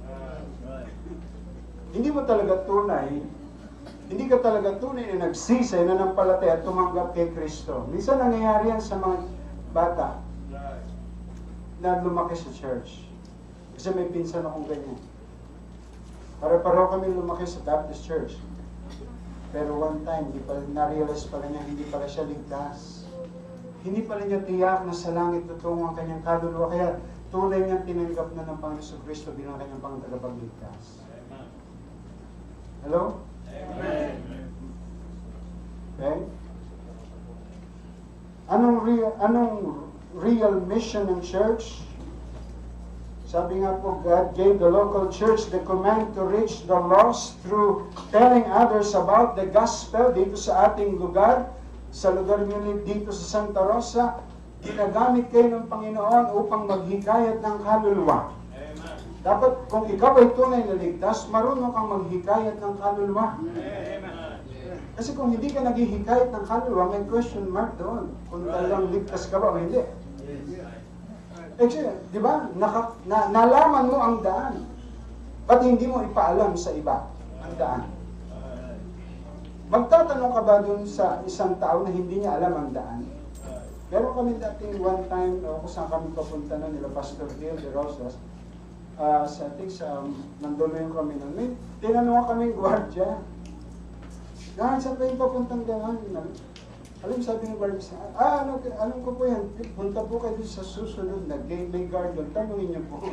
Hindi mo talaga tunay, hindi ka talaga tunay na nagsisay, na nampalataya at tumanggap kay Kristo. Minsan nangyayari yan sa mga bata na lumaki sa church. Kasi may pinsan akong ganyan. Para-pareho kami lumaki sa Baptist Church. Pero one time, hindi pala, na-realize pala niya, hindi pala siya ligtas. Hindi pala niya tiyak na sa langit tutungo ang kanyang kaluluwa. Kaya tunay niyang tinanggap na ng Panginoon Kristo bilang kanyang pangtagapagligtas. Hello? Amen. Okay? Anong real, anong real mission ng church? Sabi nga po, God gave the local church the command to reach the lost through telling others about the gospel dito sa ating lugar, sa lugar nyo dito sa Santa Rosa. Ginagamit kayo ng Panginoon upang maghikayat ng kaluluwa. Amen. Dapat kung ikaw ay tunay na ligtas, marunong kang maghikayat ng kaluluwa. Amen. Kasi kung hindi ka naghihikayat ng kaluluwa, may question mark doon. Kung talagang ligtas ka ba o hindi. Actually, di ba? Naka, na, nalaman mo ang daan. Ba't hindi mo ipaalam sa iba ang daan? Magtatanong ka ba dun sa isang tao na hindi niya alam ang daan? Meron kami dating one time, uh, kung saan kami papunta na nila Pastor Gil de Rosas, uh, sa ating sa, um, nandun yung kami nun. May tinanong kami gwardiya. Dahil saan ba yung papuntang daan? Alam, sabi ng guard sa ah, ano, alam ko po yan, punta po kayo sa susunod na game, may guard doon, tanongin niyo po.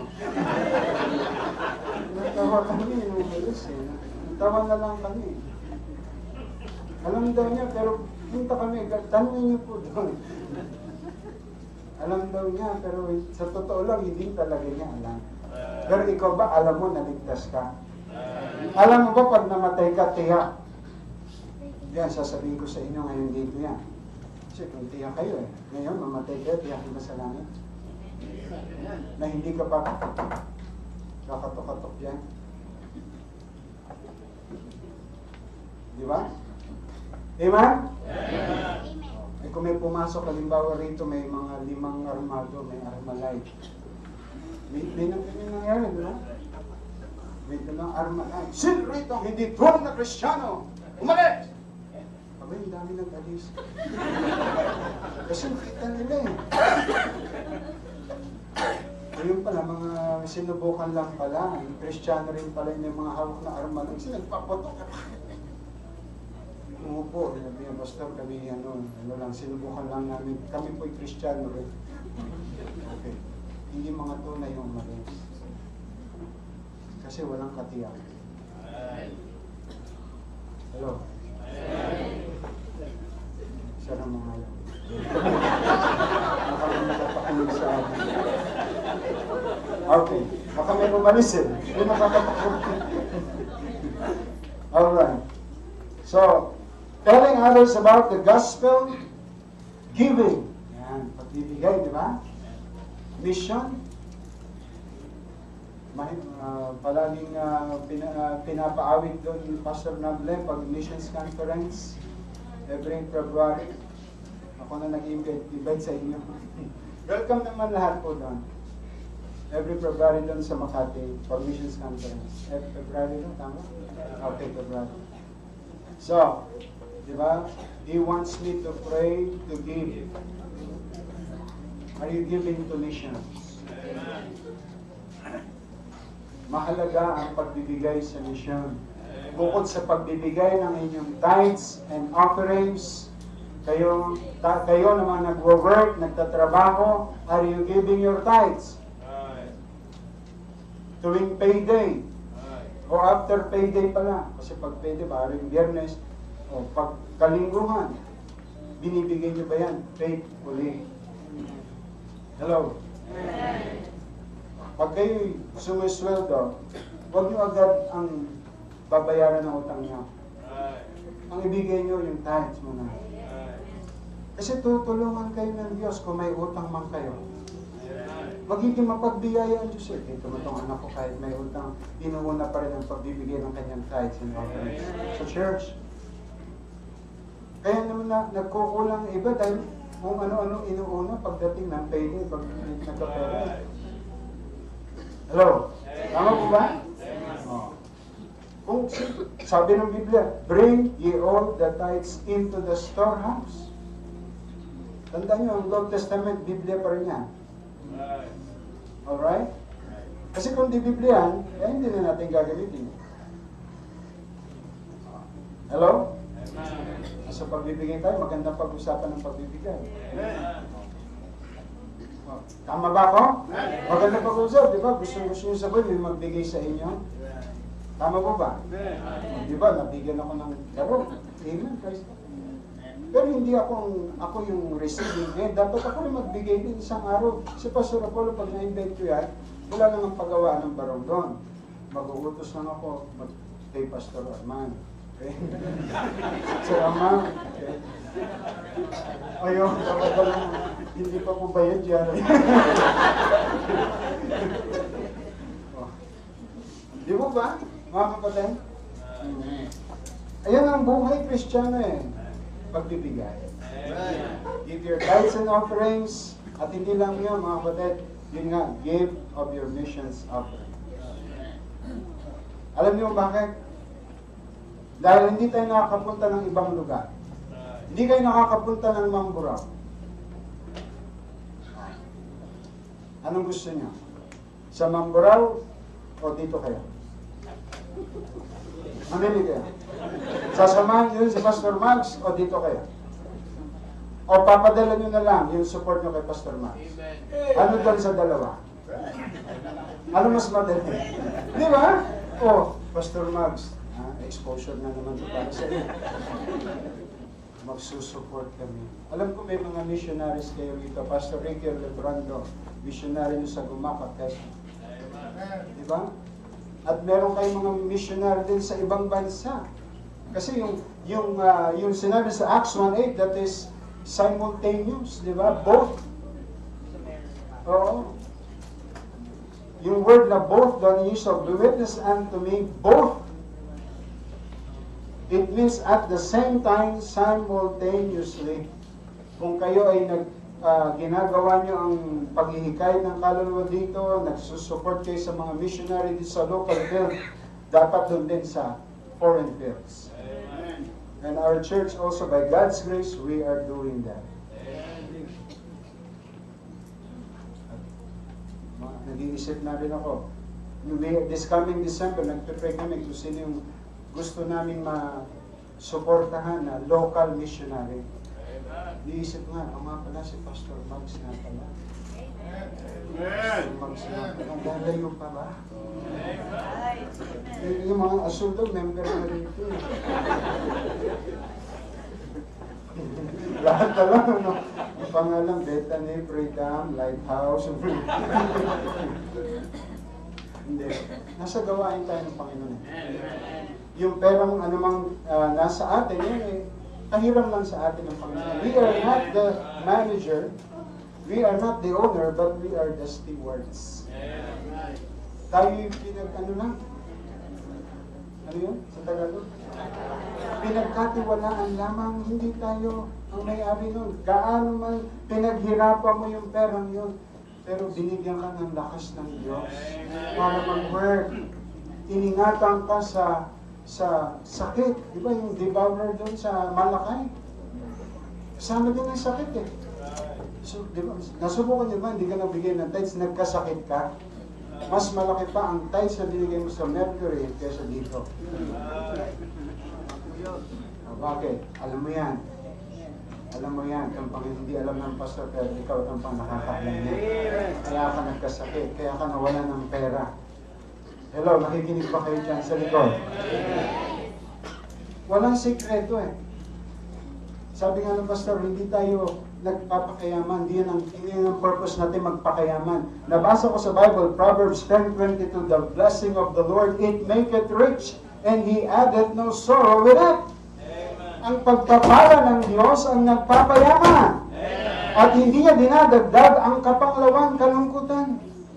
Natawa kami, inumalis eh. Natawa na lang kami. Alam daw niya, pero punta kami, tanongin niyo po doon. Alam daw niya, pero sa totoo lang, hindi talaga niya alam. Pero ikaw ba, alam mo, naligtas ka? Alam mo ba, pag namatay ka, tiyak? Yan, sasabihin ko sa inyo ngayon dito yan. Kasi kung tiyak kayo eh. Ngayon, mamatay kayo, tiyak ba sa langit? Na hindi ka pa kakatok-katok yan. Di ba? Amen? Eh, kung may pumasok, halimbawa rito, may mga limang armado, may armalite. May, may, may nangyari, di ba? May limang armalite. Sino rito hindi tunay na Kristiyano? Umalis! Abay, ang dami nag-alis. Kasi nakita nila eh. Ayun pala, mga sinubukan lang pala. Yung Kristiyano rin pala yung mga hawak na armalite. Kasi nagpapotok. Umupo, sabi niya, Pastor, kami ano, ano lang, sinubukan lang namin. Kami po'y Kristiyano rin. Okay. Hindi mga tunay yung umalis. Kasi walang katiyak. Hello? Isa na mga yan. Baka may nakapakinig sa akin. Okay. Baka may umalis eh. Hindi nakakapakinig. Alright. So, telling others about the gospel, giving. Yan, pagbibigay, di ba? Mission. Uh, palaging uh, pina, uh, pinapaawit doon ni Pastor Noel pag missions conference every February. Ako na nag-invite sa inyo. Welcome naman lahat po doon. Every February doon sa Makati pag missions conference. Every February doon, tama? Okay, February. So, di ba? He wants me to pray, to give. Are you giving to missions? Mahalaga ang pagbibigay sa mission. Bukod sa pagbibigay ng inyong tithes and offerings, kayo, ta, kayo naman nagwo-work, nagtatrabaho, are you giving your tithes? Tuwing payday. O after payday pala. Kasi pag payday, parang biyernes, o pag kalingguhan, binibigay nyo ba yan? Faithfully. Hello? Pag kayo sumisweldo, huwag nyo agad ang babayaran ng utang nyo. Ang ibigay nyo yung tithes muna. Kasi tutulungan kayo ng Diyos kung may utang man kayo. Magiging mapagbiyaya ang Diyos. Eh, ito mo itong anak ko kahit may utang, inuuna pa rin ang pagbibigay ng kanyang tithes and offerings sa church. Kaya naman na, nagkukulang iba dahil kung ano-ano inuuna pagdating ng payday, pag nagkapera. Hello? Tama po ba? Oh. Kung sabi ng Biblia, bring ye all the tithes into the storehouse. Tandaan nyo, ang Old Testament, Biblia pa rin yan. Alright? Kasi kung di Biblia yan, eh, hindi na natin gagamitin. Hello? Sa pagbibigay tayo, magandang pag-usapan ng pagbibigay. Tama ba ako? Maganda pag-usap, di ba? Gusto-gusto nyo sabihin, may magbigay sa inyo. Tama po ba? Di ba? Nabigyan ako ng laro. Amen, Christ. Pero hindi ako, ako yung receiving end. Dapat ako rin magbigay din isang araw. Si Pastor Apollo, pag na-invite ko yan, wala nang ang paggawa ng barong doon. Mag-uutos lang ako mag kay Pastor Arman. Okay? So, Arman, okay. Ayun, dapat ba lang, hindi pa po bayad yan. Oh. Di mo ba, mga kapatid? Hmm. Ayan ang buhay Kristiyano eh. Pagbibigay. Give your tithes and offerings. At hindi lang yun, mga kapatid, yun nga, give of your missions offering. Alam niyo bakit? Dahil hindi tayo nakakapunta ng ibang lugar. Hindi kayo nakakapunta ng Mamburao. Anong gusto niyo? Sa Mamburao o dito kayo? Mamili kayo. Sasamahan niyo si Pastor Max o dito kayo? O papadala niyo na lang yung support niyo kay Pastor Max? Ano doon sa dalawa? Ano mas madali? Di ba? O, Pastor Max, ah, exposure na naman ito para sa iyo. Magsusupport kami. Alam ko may mga missionaries kayo rito. Pastor Ricky Lebrando, missionary nyo sa Gumaca, Quezon. Diba? At meron kayong mga missionary din sa ibang bansa. Kasi yung yung uh, yung sinabi sa Acts one eight, that is simultaneous, di ba? Both. Oo. Yung word na both, the use of the witness unto me, both. It means at the same time, simultaneously. Kung kayo ay nag, uh, ginagawa nyo ang paghihikayat ng kaluluwa dito, nagsusupport kayo sa mga missionary dito sa local field, dapat doon din sa foreign fields. Amen. And our church also, by God's grace, we are doing that. At, nag-iisip na rin ako. This coming December, nagpe-pray kami kung sino yung gusto namin ma-suportahan na local missionary. Diisip nga, ang mga pala si Pastor Max nga pala. Pastor Max nga pala. Dalayo pa ba? Yung, yung mga asunto, member na rin ito. Lahat na lang, no? Yung pangalan, Bethany, Freedom, Lighthouse. Hindi. Nasa gawain tayo ng Panginoon. Yung perang anumang uh, nasa atin, yun eh, kahiram lang sa atin ng Panginoon. We are not the manager, we are not the owner, but we are the stewards. Tayo yung pinag, ano lang? Ano yun? Sa Tagalog? Pinagkatiwalaan lamang, hindi tayo ang may-ari nun. Gaano man pinaghirapan mo yung perang yun, pero binigyan ka ng lakas ng Diyos para mag-work. Iningatan ka sa sa sakit. Di ba yung devourer doon sa Malakay? Kasama din ang sakit eh. So, di ba, nasubukan niyo ba, hindi ka nabigay ng tithes, nagkasakit ka? Mas malaki pa ang tithes na binigay mo sa Mercury kaysa dito. O, bakit? Alam mo yan. Alam mo yan, tampang hindi alam ng pastor, pero ikaw tampang nakakaalam niya. Kaya ka nagkasakit, kaya ka nawala ng pera. Hello, nakikinig ba kayo dyan sa likod? Walang sikreto eh. Sabi nga ng pastor, hindi tayo nagpapakayaman. Hindi yan ang, hindi yan ang purpose natin magpakayaman. Nabasa ko sa Bible, Proverbs ten twenty-two, the blessing of the Lord, it maketh rich, and He addeth no sorrow with it. Amen. Ang pagpapala ng Diyos ang nagpapayaman. Amen. At hindi niya dinadagdag ang kapanglawan, kalungkutan.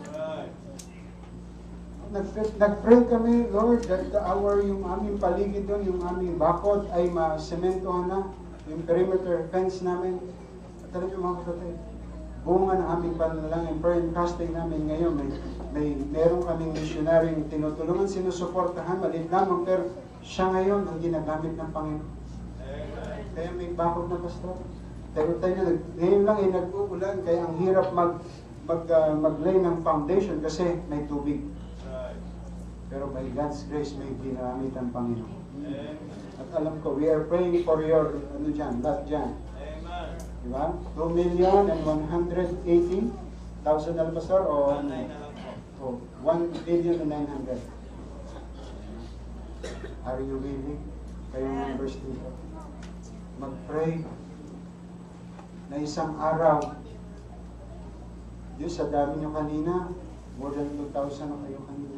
Nag-pray kami, Lord, that the hour yung aming paligid doon, yung aming bakod ay ma-sementohan na, yung perimeter fence namin. At alam niyo mga kapatid, bunga ng aming panalangin, prayer and fasting namin ngayon, may, may meron kaming missionary yung tinutulungan, sinusuportahan, maliit lamang, pero siya ngayon ang ginagamit ng Panginoon. Kaya may bakod na pastor. Pero tayo, ngayon lang ay nag-uulan, kaya ang hirap mag, mag, uh, mag-lay ng foundation kasi may tubig. Pero by God's grace, may ginamit ang Panginoon. At alam ko, we are praying for your, ano dyan, lot dyan. Diba? two million and one hundred eighty thousand na pastor o oh, one billion and nine hundred. Are you willing? Kayong members dito. mag-pray na isang araw. Diyos, sa dami nyo kanina, more than two thousand na kayo kanina.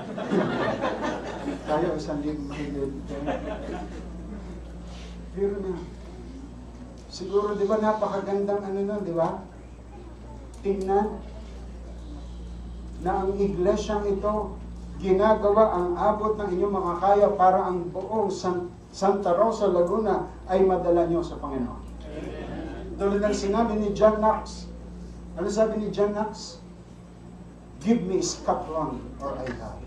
Tayo, isang libo mahigit. Pero na, siguro, di ba, napakagandang ano nun, di ba? Tingnan na ang iglesyang ito, ginagawa ang abot ng inyong makakaya para ang buong San, Santa Rosa, Laguna ay madala nyo sa Panginoon. Tulad ng sinabi ni John Knox. Ano sabi ni John Knox? Give me Scotland or I die.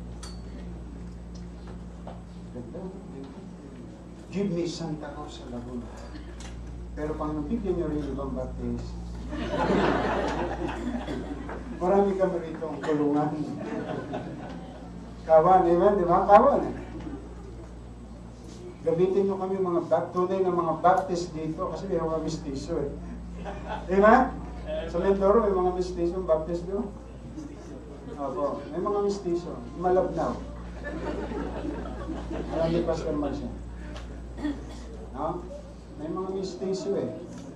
Give me Santa Rosa, Laguna. Pero Panginoon, bigyan nyo rin ibang baptist. Marami kami rito ang kulungan. Kawan, amen, di ba? Kawan eh. Gamitin nyo kami mga bap- tunay na mga baptist dito kasi may mga mistiso eh. Di ba? Sa Mindoro, may mga mistiso, baptist doon. Opo, may mga mistiso. Malabnaw. Alam ni Pastor Marcia. No? May mga mistiso eh.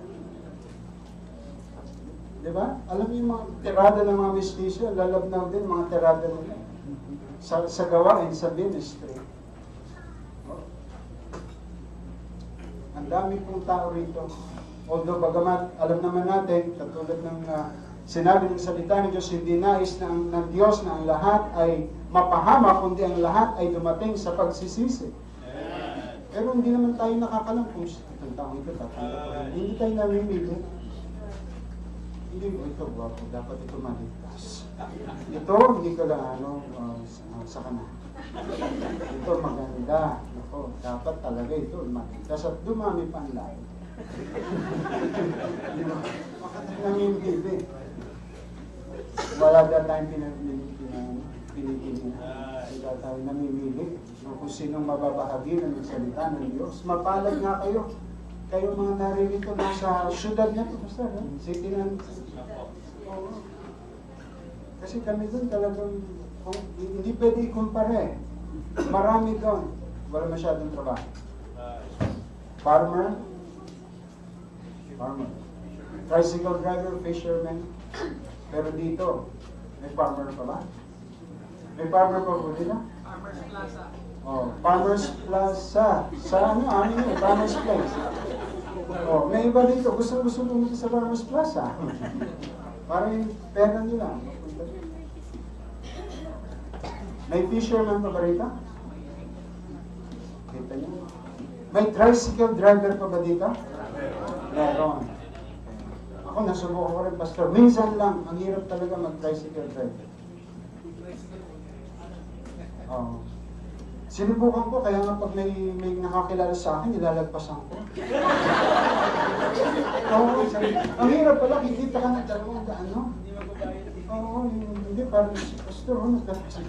Di ba? Alam niyo yung mga tirada ng mga mistiso, lalabnaw din mga tirada nila. Sa, sa gawain, sa ministry. Oh. Ang dami pong tao rito. Although bagamat alam naman natin, katulad ng uh, sinabi ng salita ng Diyos, hindi nais na ang, ng Diyos na ang lahat ay mapahama, kundi ang lahat ay dumating sa pagsisisi. Pero hindi naman tayo nakakalam kung itong taong ito tatanggap ko. Hindi tayo namimili. Hindi mo ito, guwapo, dapat ito maligtas. Ito, hindi ka lang ano, uh, sa kanan. Ito maganda. Ito, dapat talaga ito maligtas at dumami pa ang lahat. Makatay namin yung bibi. Wala na tayong pinipili. Wala tayo namimili kung sinong mababahagi ng salita ng Diyos. Mapalad nga kayo. Kayo mga naririto nasa syudad na ito. Basta, eh? City na. Oo. Kasi kami doon talagang kung, hindi pwede ikumpare. Marami doon. Wala masyadong trabaho. Farmer. Farmer. Tricycle driver, fisherman. Pero dito, may farmer pa ba? May farmer pa po dito? Farmers Plaza. Oh, Farmers Plaza. Sa ano, ano yun? Farmers Place. Oh, may iba dito. Gusto-gusto pumunta sa Farmers Plaza. Para yung pera nila. May fisherman pa ba rito? Kita niyo. May tricycle driver pa ba dito? Meron. Ako nasubukan ko rin, Pastor. Minsan lang, ang hirap talaga mag-tricycle driver. Oh. Sinubukan ko, kaya nga pag may, may nakakilala sa akin, nilalagpasan ko. Oo, sabi, ang hirap pala, kikita ka na dalawang ano. Oo, hindi, parang si Pastor, oh, nagkatasan.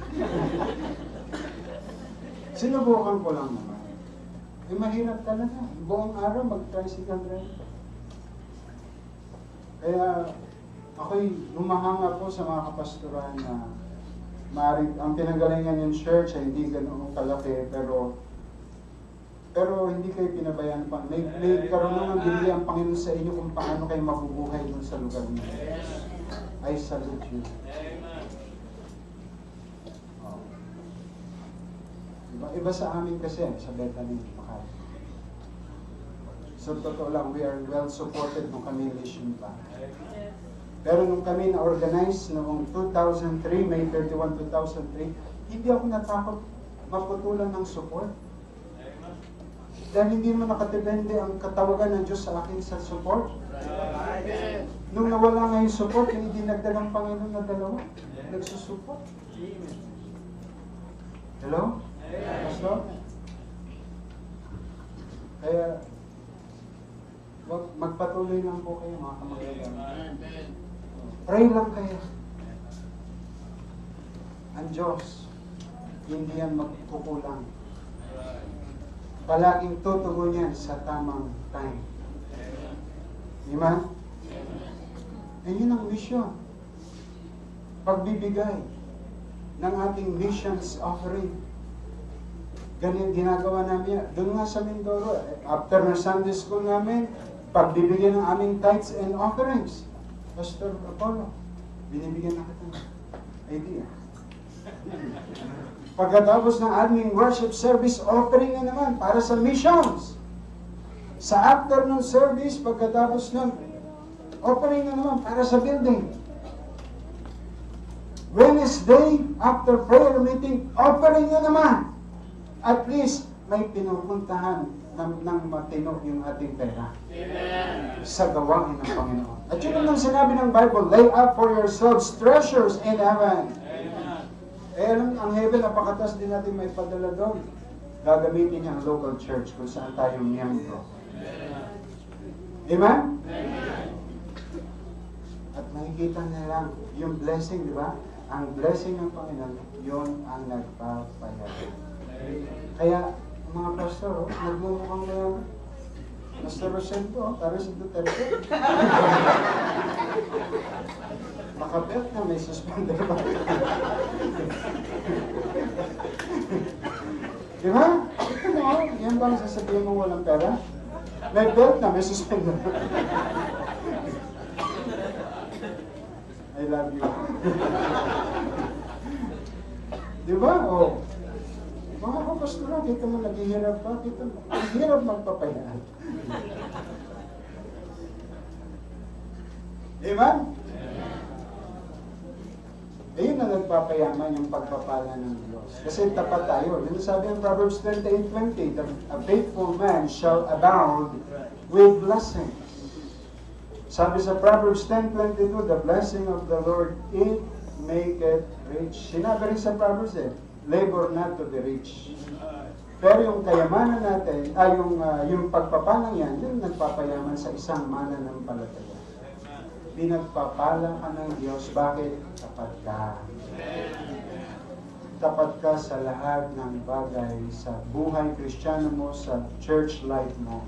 Sinubukan ko lang naman. Eh, mahirap talaga. Buong araw, mag-tricycle driver. Kaya, ako'y humahanga po sa mga kapastoran na Maring, ang pinanggalingan ng church ay hindi ganoon kalaki, pero pero hindi kayo pinabayaan pa. May, may karunungan binigay ang Panginoon sa inyo kung paano kayo mabubuhay dun sa lugar niyo. I salute you. Oh. Iba, iba sa amin kasi, sa Bethany, Makati. So, totoo lang, we are well supported nung kami mission pa. Pero nung kami na-organize noong two thousand three, May thirty-first, two thousand three, hindi ako natakot maputulan ng support. Dahil hindi naman nakadepende ang katawagan ng Diyos sa akin sa support. Nung nawala nga yung support, yung dinagdag ang Panginoon na dalawa, nagsusupport. Hello? Pastor? Kaya, magpatuloy lang po kayo mga kamag-anak. Pray lang kayo. Ang Diyos, hindi yan magkukulang. Palaging tutugon yan sa tamang time. Amen? E yun ang mission. Pagbibigay ng ating missions offering. Ganyan ginagawa namin. Doon nga sa Mindoro, after ng Sunday school namin, pagbibigyan ng aming tithes and offerings. Pastor Apollo, binibigyan na kita ng idea. Pagkatapos ng aming worship service, offering na naman para sa missions. Sa afternoon service, pagkatapos ng offering na naman para sa building. Wednesday, after prayer meeting, offering na naman. At least, may pinupuntahan ng, ng matino yung ating pera. Amen. Sa gawain ng Panginoon. At yun ang sinabi ng Bible, lay up for yourselves treasures in heaven. Amen. Eh, alam, ang heaven, napakatas din natin may padala doon. Gagamitin niya ang local church kung saan tayo miyembro. Amen? Amen? At makikita nila yung blessing, di ba? Ang blessing ng Panginoon, yun ang nagpapayari. Kaya, mga pastor, oh, nagmumukhang mayaman. Pastor Rosendo, oh, para si Duterte. Makabelt na, may suspender ba? Di ba? Ano, yan bang sasabihin mong walang pera? May belt na, may suspender. I love you. Di ba? O, mga kapastura, kita mo naghihirap pa, kita mo, naghihirap magpapayaan. Di ba? Ayun na nagpapayaman yung pagpapala ng Diyos. Kasi tapat tayo. Yun sabi ng Proverbs twenty-eight twenty, a faithful man shall abound with blessings. Sabi sa Proverbs ten twenty-two, the blessing of the Lord, it maketh rich. Sinabi rin sa Proverbs eh, labor not to be rich. Pero yung kayamanan natin, ay yung, uh, yung pagpapalang yan, yun nagpapayaman sa isang mananampalataya. Pinagpapala ka ng Diyos, bakit? Tapat ka. Tapat ka sa lahat ng bagay, sa buhay Kristiyano mo, sa church life mo.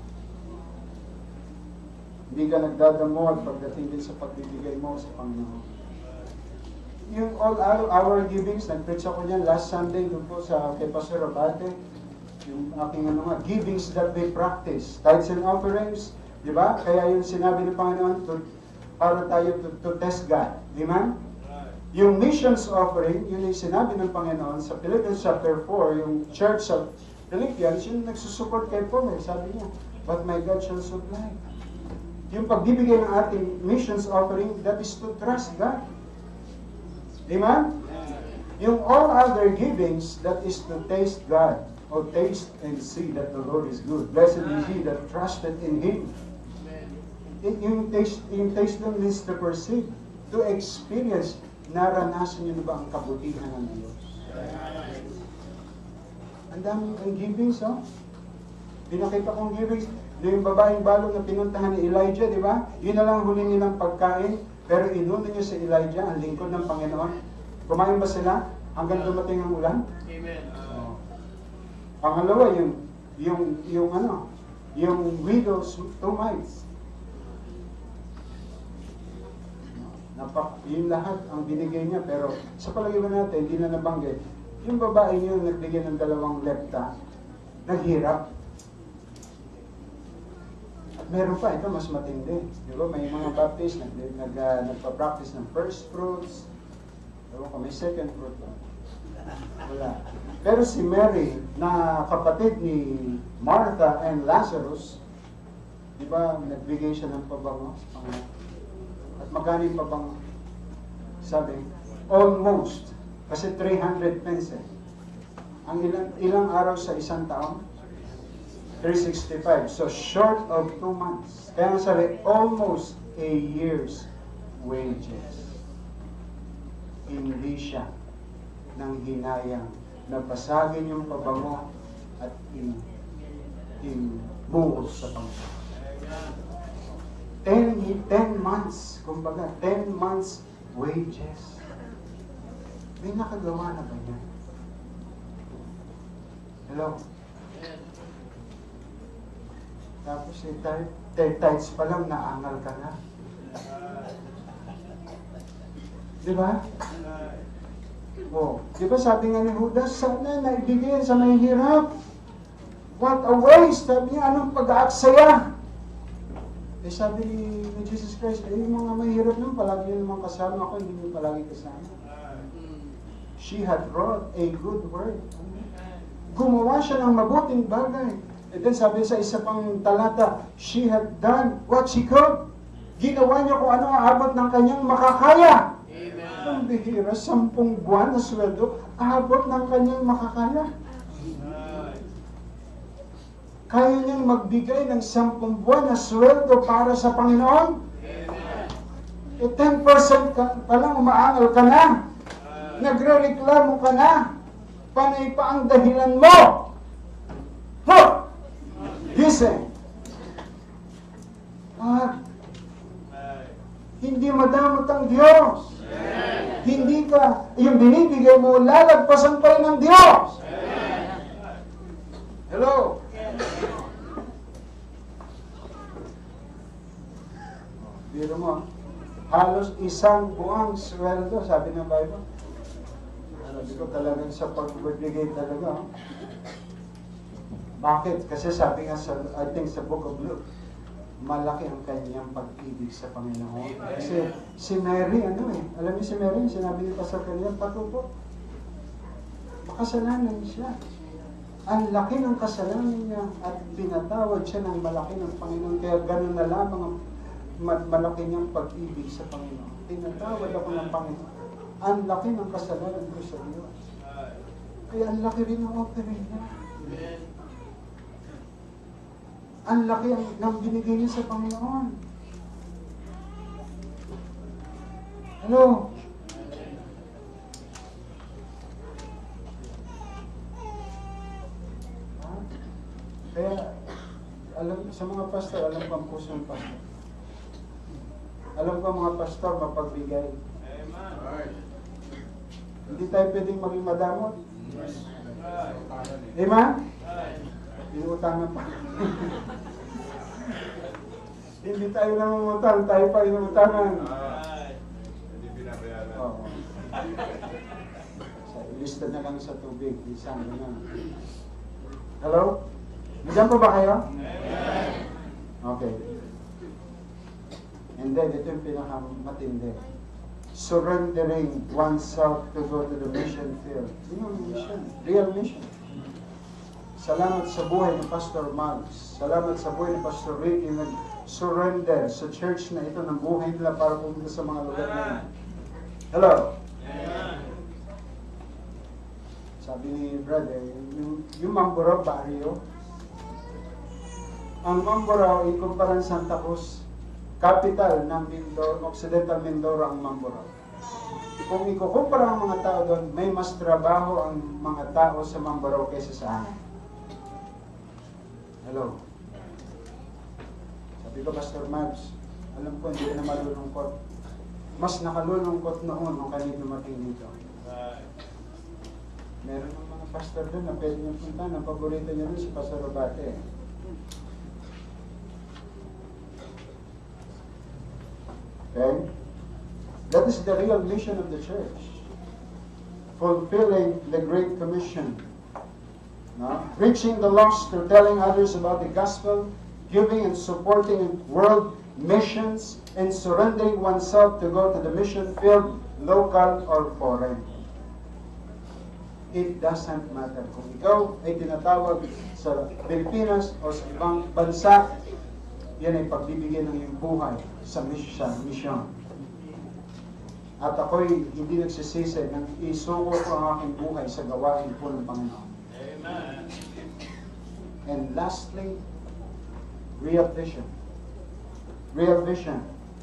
Hindi ka nagdadamot pagdating din sa pagbibigay mo sa Panginoon. Yung all our givings, nag-preach ako niyan last Sunday doon po sa kay Pastor Abate, yung aking ano nga, givings that we practice, tithes and offerings, di ba? Kaya yung sinabi ng Panginoon, to, para tayo to, to test God, di ba? Yung missions offering, yun yung sinabi ng Panginoon sa Philippians chapter four, yung church sa Philippians, yun nagsusupport kay Paul, eh, sabi niya, but my God shall supply. Yung pagbibigay ng ating missions offering, that is to trust God. Amen? Yung all other givings, that is to taste God, or taste and see that the Lord is good. Blessed is he that trusted in Him. It, yung taste, yung taste lang means to perceive, to experience, naranasan nyo na ba ang kabutihan ng Diyos? Ang daming ang givings, oh. Pinakita kong givings, yung babaeng balong na pinuntahan ni Elijah, di ba? Yun na lang huli nilang pagkain, pero inuna niya si Elijah, ang lingkod ng Panginoon. Kumain ba sila hanggang dumating ang ulan? Amen. Uh, Pangalawa, yung, yung, yung ano, yung widow's two mites. Napak, yung lahat ang binigay niya, pero sa palagay natin, hindi na nabanggit. Yung babae niyo nagbigay ng dalawang lepta, naghirap. At meron pa, ito mas matindi. Di ba? May mga Baptist nag, nag, uh, nagpa-practice ng first fruits. Ewan ko, may second fruit ba? Wala. Pero si Mary, na kapatid ni Martha and Lazarus, di ba, nagbigay siya ng pabango sa Panginoon. At magkano yung pabango? Sabi, almost. Kasi three hundred pence eh. Ang ilang, ilang araw sa isang taon? three sixty-five. So, short of two months. Kaya sabi, almost a year's wages. Hindi siya nang hinayang na pasagin yung pabango at in, in buhos sa Panginoon. Ten, ten months, kumbaga, ten months wages. May nakagawa na ba niya? Hello? Tapos eh, tithes pa lang, naangal ka na. Di ba? Oh, di ba sabi nga ni Judas, sana naibigay sa may hirap. What a waste! Sabi niya, anong pag-aaksaya? Eh sabi ni, ni Jesus Christ, eh yung mga mahirap nun, palagi nyo naman kasama ako, hindi nyo palagi kasama. She had wrought a good work. Gumawa siya ng mabuting bagay. And then sabi sa isa pang talata, she had done what she could. Ginawa niya kung ano ang abot ng kanyang makakaya. Amen. Ang bihira, sampung buwan na sweldo, abot ng kanyang makakaya. Kaya niyang magbigay ng sampung buwan na sweldo para sa Panginoon? Amen. E ten percent ka pa lang, umaangal ka na. Nagre-reklamo ka na. Panay pa ang dahilan mo. Ho! Gising. Ah, hindi madamot ang Diyos. Amen. Hindi ka, yung binibigay mo, lalagpasan pa rin ng Diyos. Amen. Hello? Biro mo, halos isang buwang sweldo, sabi ng Bible. Sabi ko talagang sa pagbibigay talaga. Bakit? Kasi sabi nga sa, I think sa Book of Luke, malaki ang kanyang pag-ibig sa Panginoon. Kasi si Mary, ano eh, alam niyo si Mary, sinabi niya pa sa kanya, patupo. Makasalanan siya. Ang laki ng kasalanan niya at pinatawad siya ng malaki ng Panginoon. Kaya ganun na lamang ang malaki niyang pag-ibig sa Panginoon. Pinatawad ako ng Panginoon. Ang laki ng kasalanan ko sa Diyos. Kaya ang laki rin ng offering niya. Ang laki ang, ng binigay niya sa Panginoon. Hello? Ha? Kaya, alam, sa mga pastor, alam ko ang puso ng pastor. Alam ko ang mga pastor mapagbigay. Amen. Hindi tayo pwedeng maging madamot. Amen? Inuutangan pa. Hindi tayo namumutang, tayo pa inuutangan. Hindi binabayaran. Oo. So, ilista na lang sa tubig. Isang ganun. Hello? Nandiyan po ba kayo? Okay. And then, ito yung pinakamatindi. Surrendering oneself to go to the mission field. Yun yung mission. Real mission. Salamat sa buhay ni Pastor Mags. Salamat sa buhay ni Pastor Rick yung nag-surrender sa church na ito ng buhay nila para pumunta sa mga lugar na yun. Hello? Sabi ni brother, yung, yung Mamburao barrio, ang Mamburao, ikumparan Santa Cruz, capital ng Mindoro, Occidental Mindoro ang Mamburao. Kung ikukumpara ang mga tao doon, may mas trabaho ang mga tao sa Mamburao kaysa sa akin. Hello. Sabi ko, Pastor Mags, alam ko hindi ka na malulungkot. Mas nakalulungkot noon nung kami dumating dito. Meron ng mga pastor doon na pwede niyong punta. Ang paborito niya doon si Pastor Robate. Okay? That is the real mission of the church. Fulfilling the Great Commission. No? Reaching the lost through telling others about the gospel, giving and supporting world missions, and surrendering oneself to go to the mission field, local or foreign. It doesn't matter kung ikaw ay tinatawag sa Pilipinas o sa ibang bansa, yan ay pagbibigay ng iyong buhay sa mission. At ako'y hindi nagsisisi nang isuko ko ang aking buhay sa gawain po ng Panginoon. Amen. And lastly, real vision. Real vision.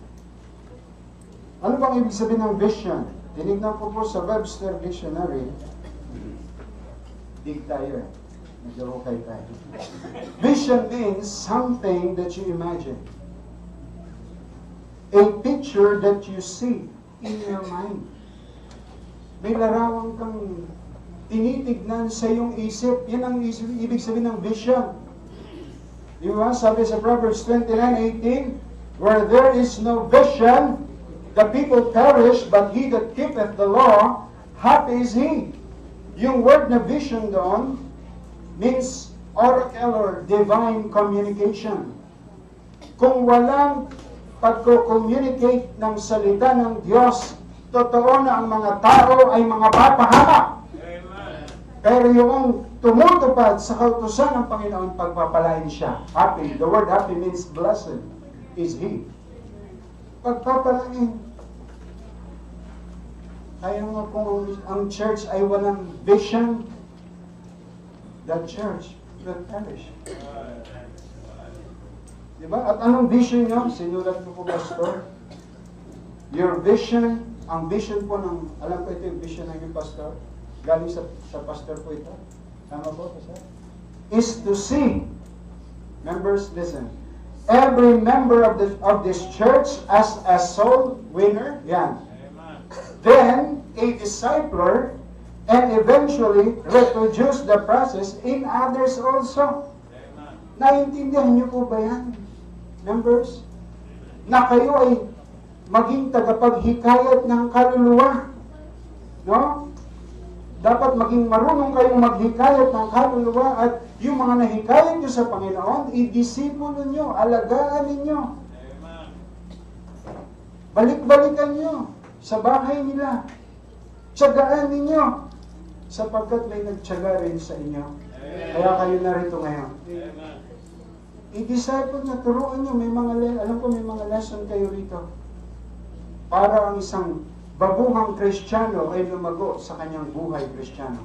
Ano bang ibig sabihin ng vision? Tinignan ko po sa Webster Dictionary. Dig tayo eh. Nag-rokay tayo. Vision means something that you imagine. A picture that you see in your mind. May larawan kang tinitignan sa iyong isip. Yan ang ibig sabihin ng vision. Di ba? Sabi sa Proverbs twenty-nine eighteen, where there is no vision, the people perish, but he that keepeth the law, happy is he. Yung word na vision doon means oracle or divine communication. Kung walang pagko-communicate ng salita ng Diyos, totoo na ang mga tao ay mga papahamak. Pero yung tumutupad sa kautusan ng Panginoon, pagpapalain siya. Happy. The word happy means blessed is He. Pagpapalain. Kaya nga kung ang church ay walang vision, that church will perish. Diba? At anong vision nyo? Sinulat ko po, Pastor. Your vision, ang vision po ng, alam ko ito yung vision ng yung Pastor. Galing sa, sa Pastor po ito. Tama po, Pastor? Is to see, members, listen, every member of this, of this church as a soul winner. Yan. Then, a discipler, and eventually reproduce the process in others also. Amen. Naintindihan niyo po ba yan, members? Na kayo ay maging tagapaghikayat ng kaluluwa. No? Dapat maging marunong kayong maghikayat ng kaluluwa at yung mga nahikayat niyo sa Panginoon, i-disipulo niyo, alagaan ninyo. Amen. Balik-balikan niyo sa bahay nila. Tiyagaan ninyo sapagkat may nagtiyaga rin sa inyo. Amen. Kaya kayo narito ngayon. Amen. I-disciple na, turuan nyo. May mga, alam ko may mga lesson kayo rito. Para ang isang baguhang Kristiyano ay lumago sa kanyang buhay Kristiyano.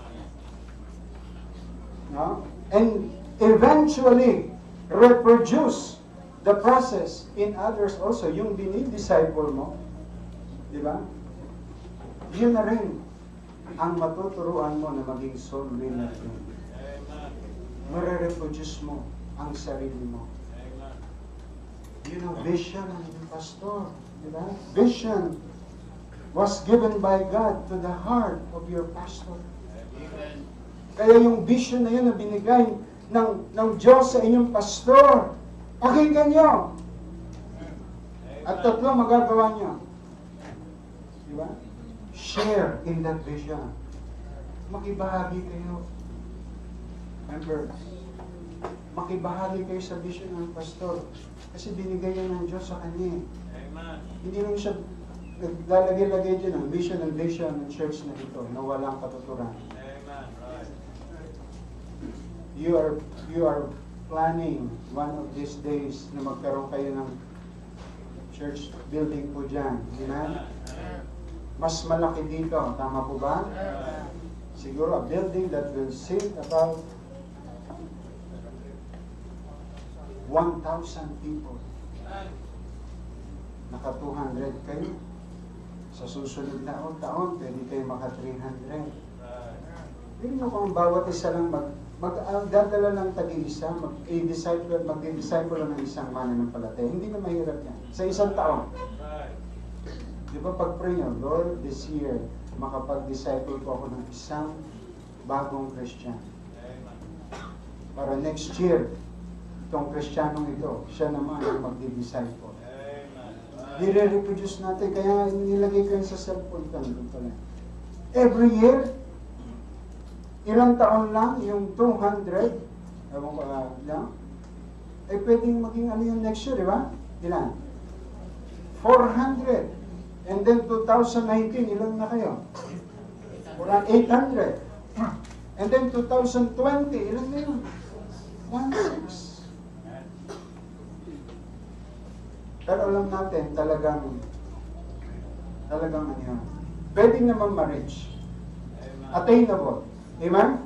No? And eventually reproduce the process in others also. Yung dinidisciple mo, di ba? Yun na rin ang matuturuan mo na maging soul winner. Mare-reproduce mo ang sarili mo. Yun ang vision ng pastor. Diba? Vision was given by God to the heart of your pastor. Kaya yung vision na yun na binigay ng, ng Diyos sa inyong pastor, pakinggan nyo. At tatlo magagawa nyo. Diba? Share in that vision. Makibahagi kayo. Members, makibahagi kayo sa vision ng pastor. Kasi binigay yan ng Diyos sa kanya. Amen. Hindi lang siya naglalagay-lagay dyan ang vision and vision ng church na ito na walang katuturan. Amen. Right. You are, you are planning one of these days na magkaroon kayo ng church building po dyan. Amen? Amen. Mas malaki dito. Tama po ba? Yeah. Siguro a building that will seat about one thousand people. Naka two hundred kayo. Sa susunod na taon, pwede kayo maka three hundred. Hindi mo kung bawat isa lang mag, mag uh, dadala ng tag-iisa, mag-i-disciple, mag-i-disciple ng isang mananampalataya. Hindi na mahirap yan. Sa isang taon. Di ba pag-pray nyo, Lord, this year, makapag-disciple ko ako ng isang bagong Christian. Para next year, itong Kristiyanong ito, siya naman ang magdi-disciple. Nire-reproduce natin, kaya nilagay ko yun sa cellphone ko. Every year, ilang taon lang, yung two hundred, ewan ko uh, lang, ay pwedeng maging ano yung next year, di ba? Ilan? four hundred. And then two thousand nineteen, ilan na kayo? Around eight hundred. And then two thousand twenty, ilan na yun? one six. Pero alam natin, talagang, talagang ano yun. Pwede naman ma-reach. Attainable. Amen?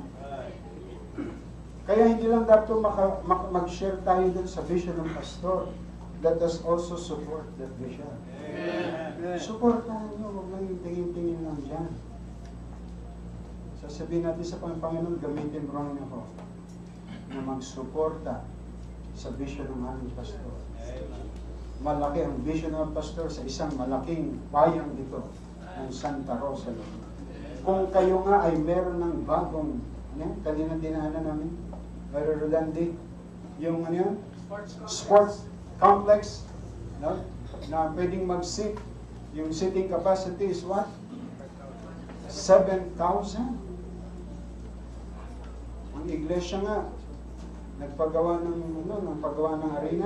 Kaya hindi lang dapat maka, maka, mag-share tayo dun sa vision ng pastor. Let us also support that vision. Amen. Supportahan nyo, huwag lang yung tingin-tingin lang dyan. Sasabihin natin sa Panginoon, gamitin mo rin ako na magsuporta sa vision ng aming pastor. Malaki ang vision ng pastor sa isang malaking bayang dito ng Santa Rosa. Kung kayo nga ay meron ng bagong, ano, kanina dinahanan namin, Pero Rolandi, yung ano yan? Sports, sports complex, no? Na pwedeng mag-sit. Yung sitting capacity is what? seven thousand. Ang iglesia nga, Nagpagawa ng, ano, ng paggawa ng arena.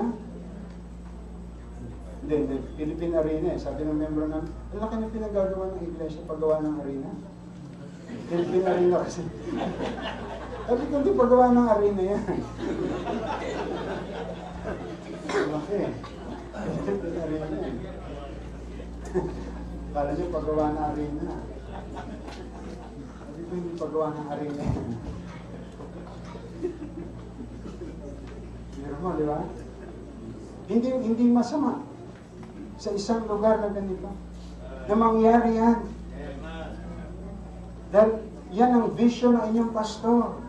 Hindi, hindi. Philippine Arena eh. Sabi ng membro namin, ang laki na pinagagawa ng iglesia, paggawa ng arena. Philippine Arena kasi. Sabi ko, hindi paggawa ng arena yan. Laki eh. Philippine Arena eh. Kala niyo paggawa ng arena. Sabi ko, hindi paggawa ng arena yan. Meron mo, di ba? Hindi, hindi masama sa isang lugar na ganito na mangyari yan. Dahil yan ang vision ng inyong pastor.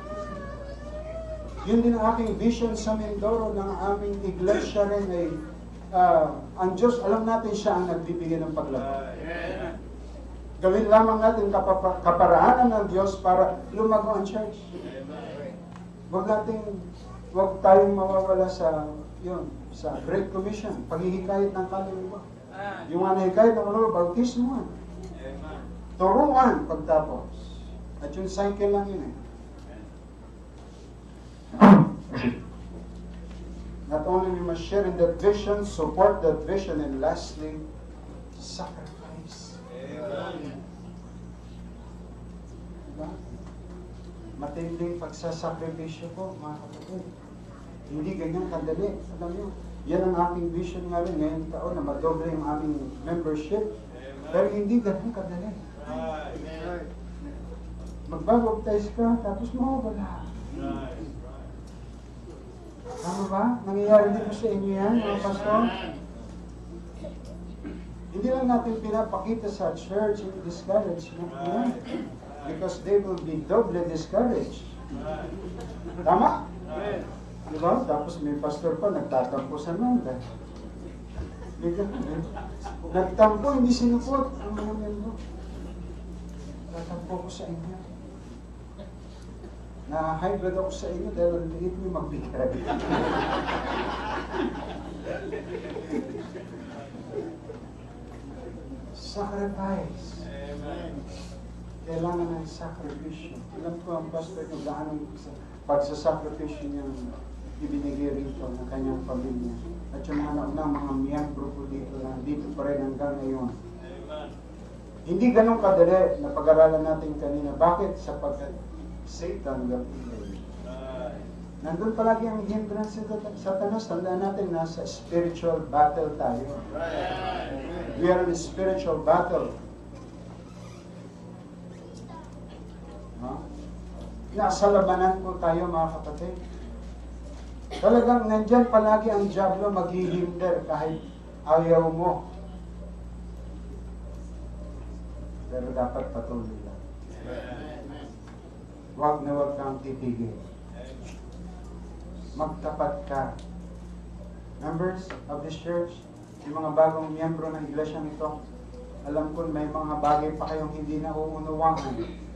Yun din ang aking vision sa Mindoro ng aming iglesia rin ay uh, ang Diyos, alam natin siya ang nagbibigay ng paglaban. Gawin lamang natin kapapa, kaparaanan ng Diyos para lumago ang church. Huwag natin, huwag tayong mawawala sa yun, sa Great Commission, paghihikayat ng kaluluwa. Yung nga nahikayat ng kaluluwa, bautismo. Turuan pagtapos. At yung cycle lang yun eh. Not only we must share in that vision, support that vision, and lastly, sacrifice. Diba? Matinding pagsasakripisyo po, mga kapatid. Hindi ganyan kadali. Alam nyo, yan ang aking vision nga rin ngayong taon na madoble yung aming membership. Pero hindi ganyan kadali. Mag-baptize ka, tapos mawawala. Tama ba? Nangyayari din po sa inyo yan, mga pastor? Hindi lang natin pinapakita sa church yung discouraged na because they will be doubly discouraged. Tama? Diba? Tapos may pastor pa, nagtatampo sa nanda. Nagtampo, hindi sinupot ang mga membro. Nagtampo ko sa inyo. Na-high blood ako sa inyo dahil ang liit nyo magbigay. Sacrifice. Amen. Kailangan ng sakripisyo. Alam ko ang pastor nyo gaano pagsasakripisyo niyang ibinigay rito ng kanyang pamilya. At yung mga naunang mga miyembro po dito na dito pa rin hanggang ngayon. Amen. Hindi ganun kadali na pag-aralan natin kanina. Bakit? Sapagkat Satan will prevail. Nandun palagi ang hindrance sa Satanas. Tandaan natin, nasa spiritual battle tayo. We are in a spiritual battle. Huh? Nasa labanan po tayo, mga kapatid. Talagang nandyan palagi ang diablo maghihinder kahit ayaw mo. Pero dapat patuloy lang. Huwag na huwag kang titigil. Magtapat ka. Members of this church, yung mga bagong miyembro ng iglesia nito, alam ko may mga bagay pa kayong hindi na uunawaan.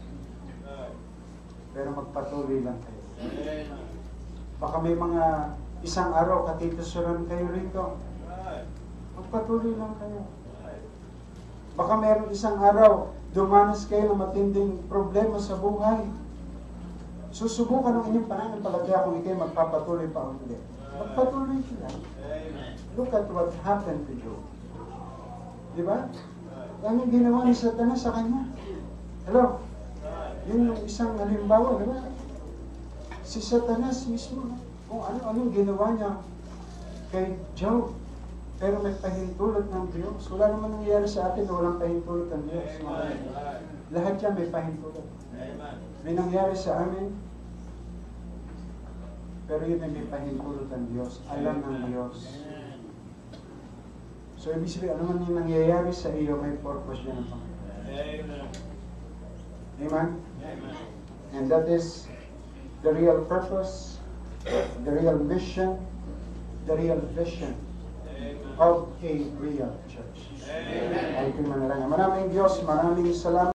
Pero magpatuloy lang kayo. Baka may mga isang araw katitusuran kayo rito. Magpatuloy lang kayo. Baka mayroon isang araw dumanas kayo ng matinding problema sa buhay. Susubukan ng inyong pananampalataya kung ikay magpapatuloy pa o hindi. Magpatuloy sila. Look at what happened to you. Di ba? Anong ginawa ni Satanas sa kanya? Hello? Yun yung isang halimbawa, di ba? Si Satanas mismo, kung ano-anong ginawa niya kay Job. Pero may pahintulot ng Diyos. Wala naman nangyayari sa atin na walang pahintulot ng Diyos. Lahat yan may pahintulot. May nangyari sa amin, pero yun ay may pahintulot ng Diyos. Alam ng Diyos. So, ibig sabihin, ano man yung nangyayari sa iyo, may purpose yan ang Panginoon. Amen? Amen? And that is the real purpose, the real mission, the real vision of a real church. Amen. Ay, manalangin. Maraming Diyos, maraming salamat.